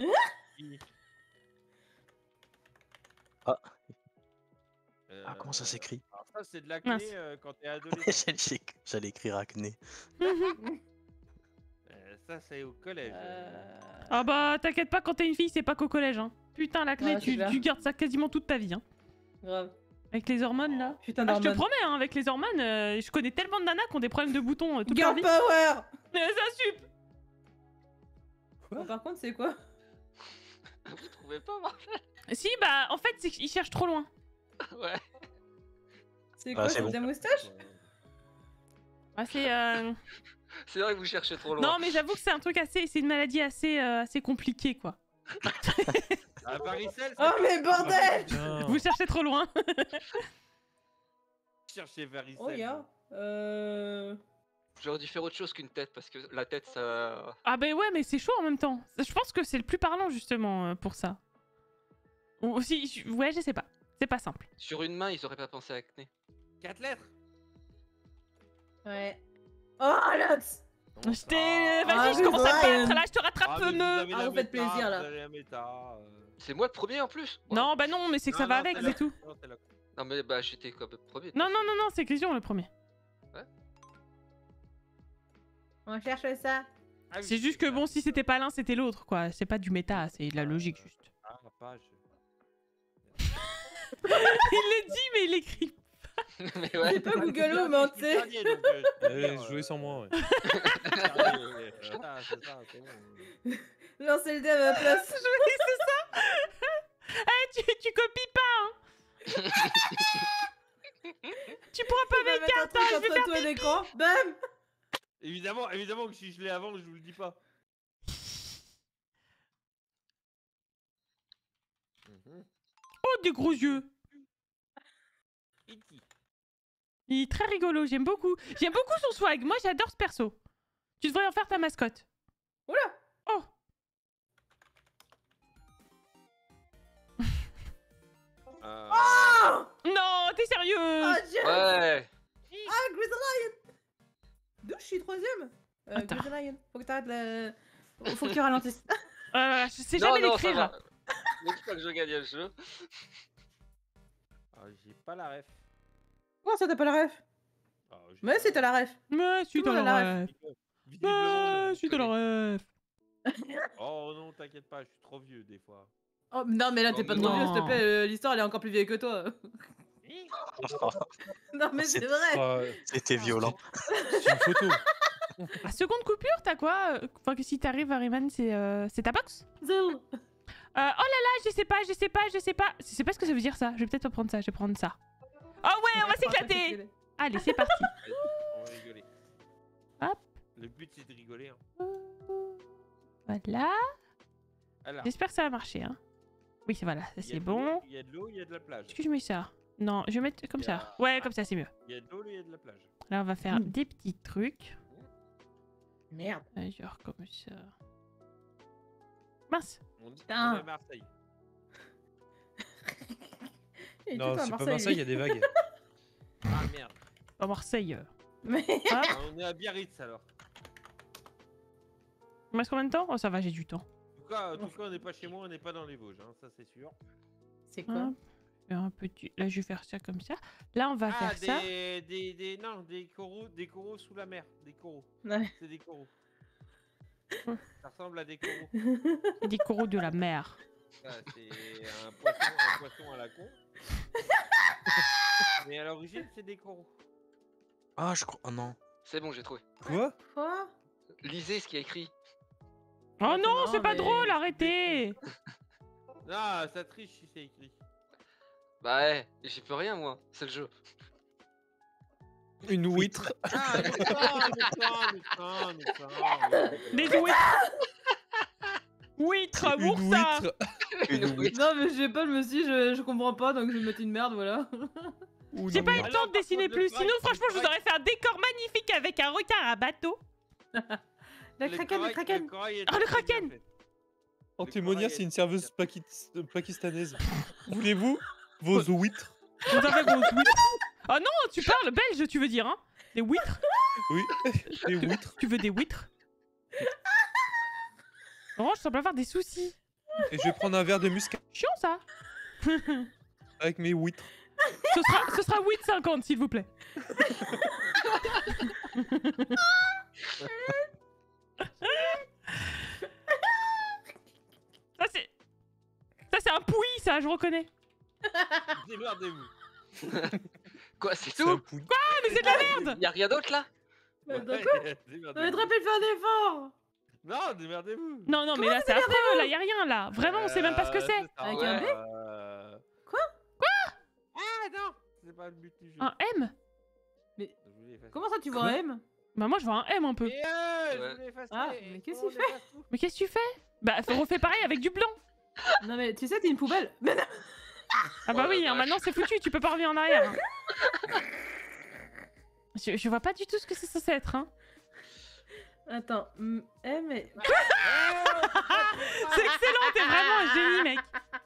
Ah, comment ça s'écrit? Alors ça, c'est de l'acné Mince. quand t'es adolescent. J'allais écrire acné. Ça, c'est au collège. Ah bah, t'inquiète pas, quand t'es une fille, c'est pas qu'au collège. Hein. Putain, la clé, Ouais, c'est clair. tu gardes ça quasiment toute ta vie. Hein. Grave. Avec les hormones, là. Putain Ah, je te d'hormones. promets, hein, avec les hormones, je connais tellement de nanas qui ont des problèmes de boutons toute leur Girl vie. power. Mais ça sup. Bon, par contre, c'est quoi? Vous trouvez pas, Marcel? Si, bah, en fait, c'est qu'ils cherchent trop loin. Ouais. C'est Ah, quoi, c'est c'est bon. de la moustache? Ah, c'est. C'est vrai que vous cherchez trop loin. Non, mais j'avoue que c'est un truc assez. C'est une maladie assez compliquée, quoi. Ah, varicelle, Oh mais bordel! Putain. Vous cherchez trop loin. chercher varicelle. Oh ya. J'aurais dû faire autre chose qu'une tête parce que la tête ça. Ah, bah ouais, mais c'est chaud en même temps. Je pense que c'est le plus parlant, justement, pour ça. Ou aussi. Ouais, je sais pas. C'est pas simple. Sur une main, ils auraient pas pensé à acné. 4 lettres. Ouais. Oh Lox! Je t'ai. Vas-y, Ah, je commence à te Brian. battre là, je te rattrape, mais vous me. avez Ah, la vous faites méta, plaisir, là. vous avez la méta, C'est moi le premier en plus. Wow. Non, bah non, mais c'est que ça Non, va non, avec, c'est c'est la- tout. non, c'est la- Non mais bah j'étais comme le premier. Non, non, non, non, c'est Christian le premier. On cherche ça. Ah oui, C'est juste que bon, si c'était pas l'un, c'était l'autre, quoi. C'est pas du méta, c'est de la logique, juste. Ah, la page. Il le dit, mais il écrit. Mais ouais. C'est pas Google mais on sait. Dernier, donc, Jouez sans moi, ouais. C'est ça, c'est bon. Lancez le dé à ma place. Oui, c'est ça. Eh, tu copies pas, hein. Tu pourras pas Je vais mettre mettre un carte, truc hein, je vais entre faire toi et l'écran. Bam! Évidemment que si je l'ai avant, je vous le dis pas. Oh, des gros yeux. E.T. Il est très rigolo, j'aime beaucoup. J'aime beaucoup son swag, moi j'adore ce perso. Tu devrais en faire ta mascotte. Oula! Oh. Oh! Non, t'es sérieux? Oh Dieu! Ouais. Ah, Grizzlion! D'où je suis troisième? Attends. Grizzlion. Faut que t'arrêtes la... Faut que tu ralentisses. Je sais Non, jamais non, ça l'écrire. va. Une fois que je gagne le jeu. Ah, j'ai pas la ref. Comment ça t'as pas la ref? Ah, j'ai Mais pas c'est t'as la ref. Mais si Tout t'as le monde a la la ref. Visiblement, Mais si t'as la ref. Oh non, t'inquiète pas, je suis trop vieux des fois. Oh non mais là t'es Oh, pas trop non. vieux s'il te plaît, l'histoire elle est encore plus vieille que toi. Non mais c'est vrai. C'était violent. C'est une photo. À seconde coupure, t'as quoi? Enfin, que si t'arrives à Rayman, c'est ta box? Zul. Oh là là, je sais pas. Je sais pas ce que ça veut dire ça. Je vais peut-être pas prendre ça, je vais prendre ça. Oh ouais, on va s'éclater. Allez, c'est parti. On va rigoler. Hop. Le but c'est de rigoler. Hein. Voilà. Alors, J'espère que ça va marcher. Hein. Oui, voilà, ça il y a c'est de bon. l'eau, il y a de l'eau, il y a de la plage. Est-ce que je mets ça? Non, je vais mettre comme Il y ça. a- Ouais, comme ça, c'est mieux. Il y a de l'eau, il y a de la plage. Là, on va faire des petits trucs. Merde. Genre comme ça. Mince. On est Putain. à Marseille. Et Non, tout à c'est pas Marseille, il y a des vagues. Ah merde. À Marseille. Mais... Ah, Ah, on est à Biarritz alors. il me reste combien de temps? Oh, ça va, j'ai du temps. En tout cas, on n'est pas chez moi, on n'est pas dans les Vosges, hein, ça c'est sûr. C'est quoi? Hop. Faire un petit... Là, je vais faire ça comme ça. Là, on va Ah, faire ça. non, des coraux sous la mer, des coraux. Ouais. C'est des coraux. Ça ressemble à des coraux. Des coraux de la mer. Ça, c'est un poisson à la con. Mais à l'origine, c'est des coraux. Ah, je crois. Oh non. C'est bon, j'ai trouvé. Quoi? Quoi? Lisez ce qui est écrit. Oh non, c'est pas mais- drôle, arrêtez. Non, ça triche si c'est écrit. Bah ouais, j'y peux rien moi, c'est le jeu. Une huître. Ah, mais Des huîtres. Huîtres, Une Boursa. huître. Une huître. Non, mais je sais pas, je me suis dit, je comprends pas, donc je vais mettre une merde, voilà. Ou J'ai une pas eu huître. le temps de dessiner par contre, plus. le Sinon, travail- franchement, je vous aurais fait un décor magnifique avec un requin à bateau. Le kraken, le kraken. Ah, le kraken. Antémonia, c'est une serveuse pakistanaise. Voulez-vous vos huîtres? Vous avez vos huîtres. Oh non, tu parles belge, tu veux dire, hein? Des huîtres? Oui, des huîtres. Tu veux des huîtres? Orange semble avoir des soucis. Et je vais prendre un verre de muscat Chiant, ça. avec mes huîtres. Ce sera 8,50 s'il vous plaît. Ça c'est un pouilly, ça, je reconnais. Démerdez-vous. Quoi, c'est C'est un tout? pouilly. Ah, mais c'est de la merde. Y'a rien d'autre là? Bah, Ouais, d'accord. démerdez-vous. On va te rappeler de faire d'efforts. Non, démerdez-vous. Non, non, mais là c'est affreux, là y a rien là. Vraiment, on sait même pas ce que c'est. ça, Avec ouais, un B Quoi Ah non, c'est pas le but du jeu. Un M? Je voulais effacer. Comment ça, tu vois Quoi un M? Bah moi je vois un M un peu. Mais je Ouais. voulais effacer. Ah, mais qu'est-ce Comment qu'il on efface tout Mais qu'est-ce que tu fais? Bah refais pareil avec du blanc. Non, mais tu sais, t'es une poubelle. Mais non. Ah bah Oh la oui, hein, vache. maintenant c'est foutu, tu peux pas revenir en arrière. hein. Je vois pas du tout ce que c'est censé être, hein. Attends, M et... C'est excellent, t'es vraiment un génie, mec.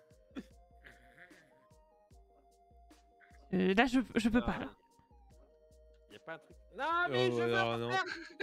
Là, je peux pas, là. Y'a pas un truc. Non, mais Oh, je veux alors, non. refaire.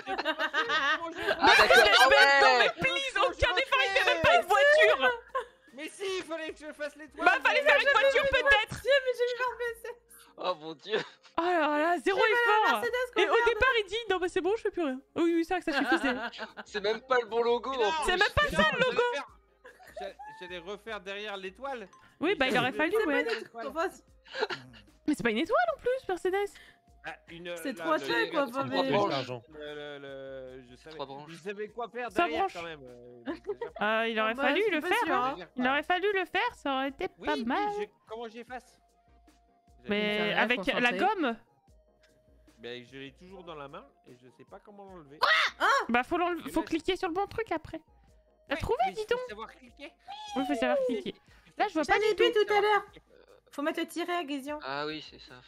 Ah d'accord, Non, ah mais ouais. please, aucun effort, il fait même pas une voiture. Mais si, il fallait que je fasse l'étoile. Bah, fallait faire une voiture, peut-être. Tiens, mais j'ai vu leur PC. Oh mon dieu. Oh là là, zéro effort. Mercedes, Et quoi, au merde. départ, il dit non, bah c'est bon, je fais plus rien. Oui, oui, c'est vrai que ça suffisait. C'est même pas le bon logo. en C'est plus. même pas ça le logo. J'allais refaire derrière l'étoile. Oui, bah il aurait fallu, C'est pas ouais. des trucs, enfin, Mais c'est pas une étoile en plus, Mercedes. Ah, C'est là, trois le- traits, quoi, le- enfin, le- mais- Dépêche l'argent. je savais, Trois branches. je savais quoi faire Ça derrière branche. quand même. Il aurait bah, fallu je suis le pas faire. sûre, Hein. hein. Il aurait fallu le faire, ça aurait été Oui, pas mais mal. comment j'efface Mais Ça reste avec la concentré. gomme, Ben, je l'ai toujours dans la main et je sais pas comment l'enlever. bah faut cliquer sur le bon truc après. T'as trouvé, mais dis il faut donc. savoir cliquer. Oui, faut savoir cliquer. Là, je vois Je pas t'avais du tout. dit tout à l'heure. Faut mettre le tiret à Guézion. Ah oui, c'est ça,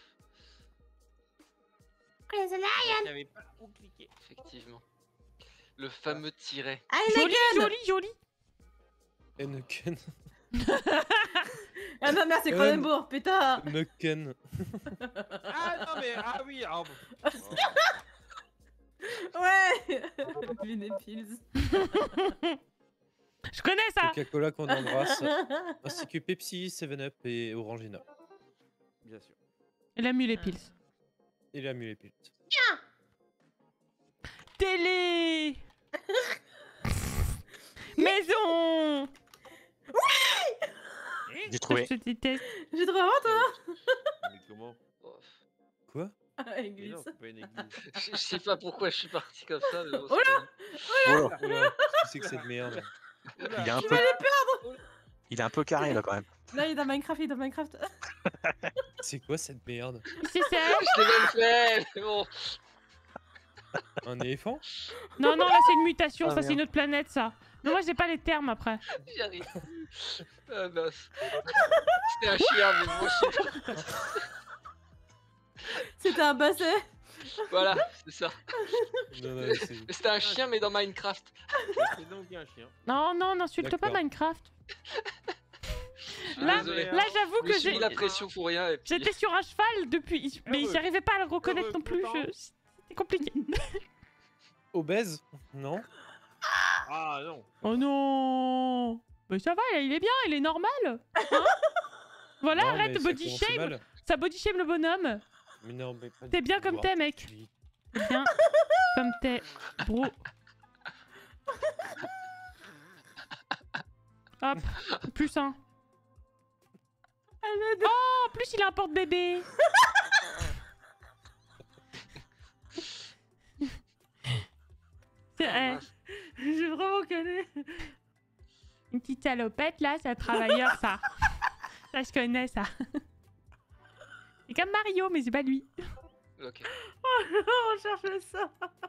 Je savais pas où cliquer. effectivement. Le fameux tiret. Joli, joli, joli. Anakin. Ah non, merde, c'est Cronenbourg, putain. Nucken. Ah non, mais ah oui. Ah, bon. Ouais. Vin et Pills. Je connais ça. Coca-Cola qu'on embrasse. Ainsi que Pepsi, 7-Up et Orangina. Bien sûr. La mule et pils. Et la mule épile. Télé. Maison. J'ai trouvé. Je déteste. J'ai trop honte, toi. Mais comment Oh, Quoi? Ah, Mais église. non, c'est pas une église. je sais pas pourquoi je suis parti comme ça. Mais bon, Oh c'est- Oh, Oula, qu'est-ce que c'est que cette merde? il est un peu. Il est un peu carré là quand même. Là, il est dans Minecraft, il est dans Minecraft. C'est quoi cette merde? C'est ça. Je l'ai même fait. Mais bon. Un éléphant? Non, non, là c'est une mutation, Ah, ça c'est merde. une autre planète ça. Mais moi j'ai pas les termes après. J'y arrive. Ah mince. C'était un chien, mais bon, je sais pas. C'était un basset. Voilà, c'est ça. Non, non, c'est... Mais c'était un chien, mais dans Minecraft. C'est donc un chien. Non, non, n'insulte pas D'accord. Minecraft. Je suis Là, désolé. là j'avoue Je me que suis mis la pression pour rien. Et puis... j'étais sur un cheval depuis, mais Heureux. j'arrivais pas à le reconnaître Heureux, non plus. content. C'était compliqué. Obèse? Non? Ah non. Oh non. Mais ça va, il est bien, il est normal. Hein voilà, Non, arrête mais de ça body commence shame. mal. Ça body shame le bonhomme. Mais non, mais pas T'es du bien tout. comme t'es, mec. Tu- T'es bien comme t'es, bro. Hop, plus 1. Elle est Oh, en plus il a un porte-bébé. C'est- Ah, eh, mince. J'ai vraiment calé. Une petite salopette là, c'est un travailleur ça. Ça je connais ça. C'est comme Mario, mais c'est pas lui. Ok. On cherche ça.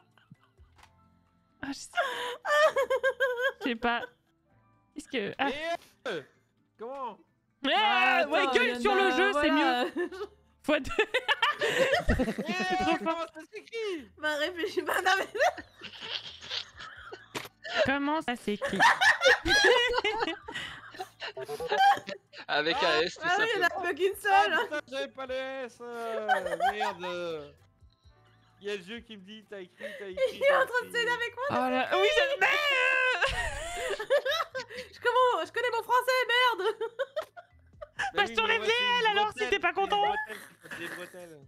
Ah, je sais pas. Est-ce que. Ah. Comment? Eh, Bah, ouais, attends, gueule Yana, sur le jeu, c'est mieux. voilà. Fois 2. Comment ça s'écrit? Bah réfléchis pas, non mais... Comment ça s'écrit? Avec un S, tout Ah oui, il y en a simplement. pas qu'une Ah seule. putain, j'avais pas le S. Merde. Il y a le jeu qui me dit t'as écrit. Il est en train de s'aider avec moi. Oh là. Oui, mais. Je connais mon français, merde. Bah, je t'enlève les L alors si t'es pas content. Des bretelles.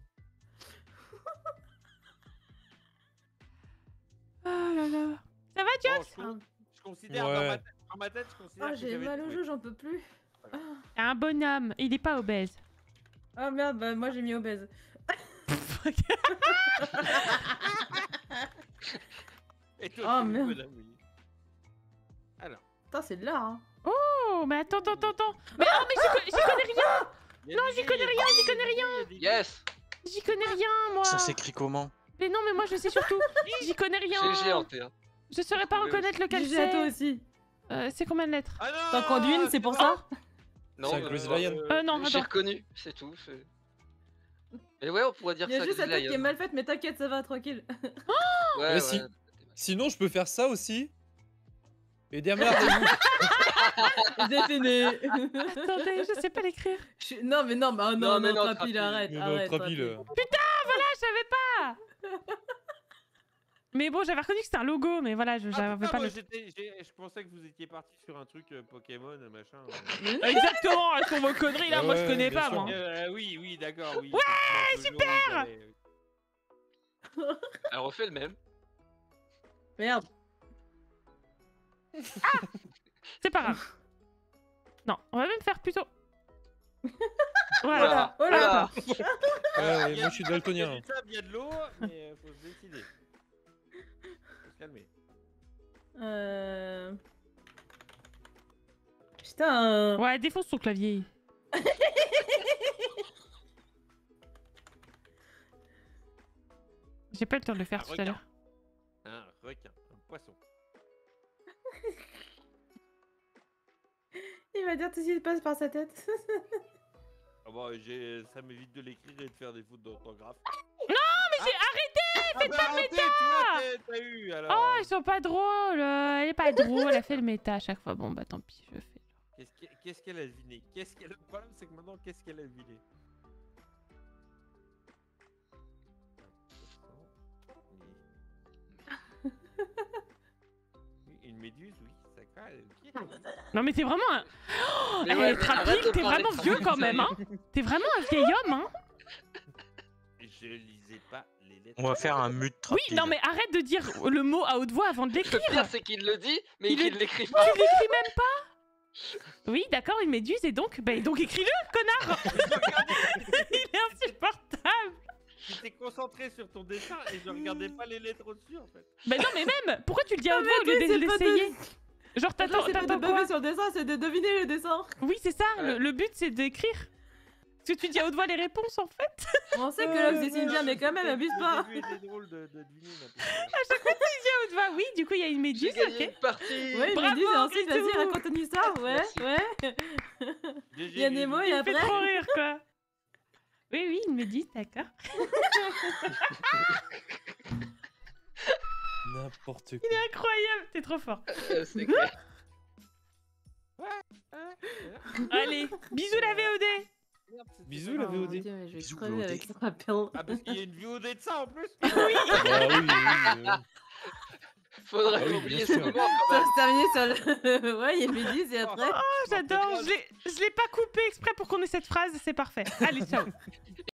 Oh là là. Ça va, Jox? Bon, je considère Ouais. dans ma tête, je considère Ah, que j'ai j'avais mal au trouvé. jeu, j'en peux plus. C'est un bonhomme. Il est pas obèse. Ah merde, bah moi j'ai mis obèse. Et toi, Oh, tu merde. me donnes, oui. Alors. Putain, c'est de l'art, hein. Oh, mais attends. Mais non, mais j'y connais rien. Non, j'y connais rien, j'y connais rien. Yes. J'y connais rien, moi. Ça s'écrit comment? Mais non, mais moi je sais surtout. J'y connais rien. GG en T1. Je saurais pas Oui, reconnaître lequel GG à toi c'est. aussi. C'est combien de lettres? Ah non. T'en conduis une, c'est pour ça? Non, C'est un Ghost Lion. Non, j'ai attends. reconnu, c'est tout. Mais ouais, on pourrait dire Il y a ça. juste la Ghost tête qui est Lion. mal faite, mais t'inquiète, ça va, tranquille. Ouais, Mais si. ouais. Sinon, je peux faire ça aussi. Et démerdez-vous. J'ai fini. Attendez, je sais pas l'écrire. Non, mais non, bah Non, non, mais non, non, Trapil, Trapil. arrête, Non, arrête. Trapil, Trapil. Ah, je savais pas. Mais bon, j'avais reconnu que c'était un logo, mais voilà, j'avais pas le. Je pensais que vous étiez parti sur un truc Pokémon, machin. Exactement, elles sont vos conneries là, moi je Ouais, connais bien pas sûr. moi. Oui, d'accord, oui. Ouais, super. Elle refait le même. Merde. C'est pas grave. Non, on va même faire plutôt. Voilà. Voilà. Ouais, moi, je suis daltonien. Il y a de l'eau, mais faut se décider. Faut se calmer. Putain. Ouais, défonce ton clavier. J'ai pas le temps de le faire Un tout à requin. l'heure. Un requin, un poisson. Il va dire tout ce qui passe par sa tête. Ah bah, ça m'évite de l'écrire et de faire des fautes d'orthographe. Mais j'ai arrêté. Faites pas le méta. Tu vois, t'as eu alors. Oh, ils sont pas drôles. Elle est pas drôle. Elle fait le méta à chaque fois. Bon, bah tant pis, je fais. Qu'est-ce qu'elle a deviné? Le problème, c'est que maintenant, qu'est-ce qu'elle a deviné? Oui, une méduse, oui, ça colle. Non, mais t'es vraiment un. Mais Eh, ouais, mais Trapil, arrête de t'es parler vraiment de vieux Trapil, quand même, hein. T'es vraiment un vieil homme, hein. Je lisais pas les lettres. On va faire un mute Oui, Trapil. non, mais arrête de dire le mot à haute voix avant de Le l'écrire. pire, c'est qu'il le dit, mais Il qu'il le- l'écrit Tu pas. l'écris même pas. Oui, d'accord, une méduse et donc, bah, donc écris-le, connard. Il est insupportable. J'étais concentré sur ton dessin et je regardais pas les lettres au-dessus en fait. Bah non, mais même, pourquoi tu le dis à haute voix au mais lieu c'est de pas l'essayer? Genre, Attends, t'attends, c'est pas de t'attends bugger quoi? sur le dessin, c'est de deviner le dessin. Oui, c'est ça, Ouais. le but c'est d'écrire. Parce que tu dis à haute voix les réponses en fait. On sait que Lox dessine bien, mais quand même, abuse pas. Le début était drôle de deviner maintenant. À haute voix, oui, du coup il y a une J'ai méduse, gagné ok. une partie. Ouais, Bravo, mais dis, et ensuite, vas-y, Grisou. raconte une histoire. Ouais, Merci. ouais. GG, Il y a Nemo et Il fait après. trop rire quoi. Oui, oui, une méduse, d'accord. N'importe quoi. Il est incroyable, t'es trop fort. C'est clair. Allez, bisous la VOD. Merde, c'était Bisous, pas la grave. VOD. Dieu, mais je vais Bisous, crever VOD. avec ce rappel. Ah, parce qu'il y a une VOD de ça en plus. Ah oui. Faudrait Ah oui, oublier bien ce sûr. moment quand Ça même. va se terminer sur le. Ouais, il y a une méduse et après. Oh, j'adore, je l'ai pas coupé exprès pour qu'on ait cette phrase, c'est parfait. Allez, ciao.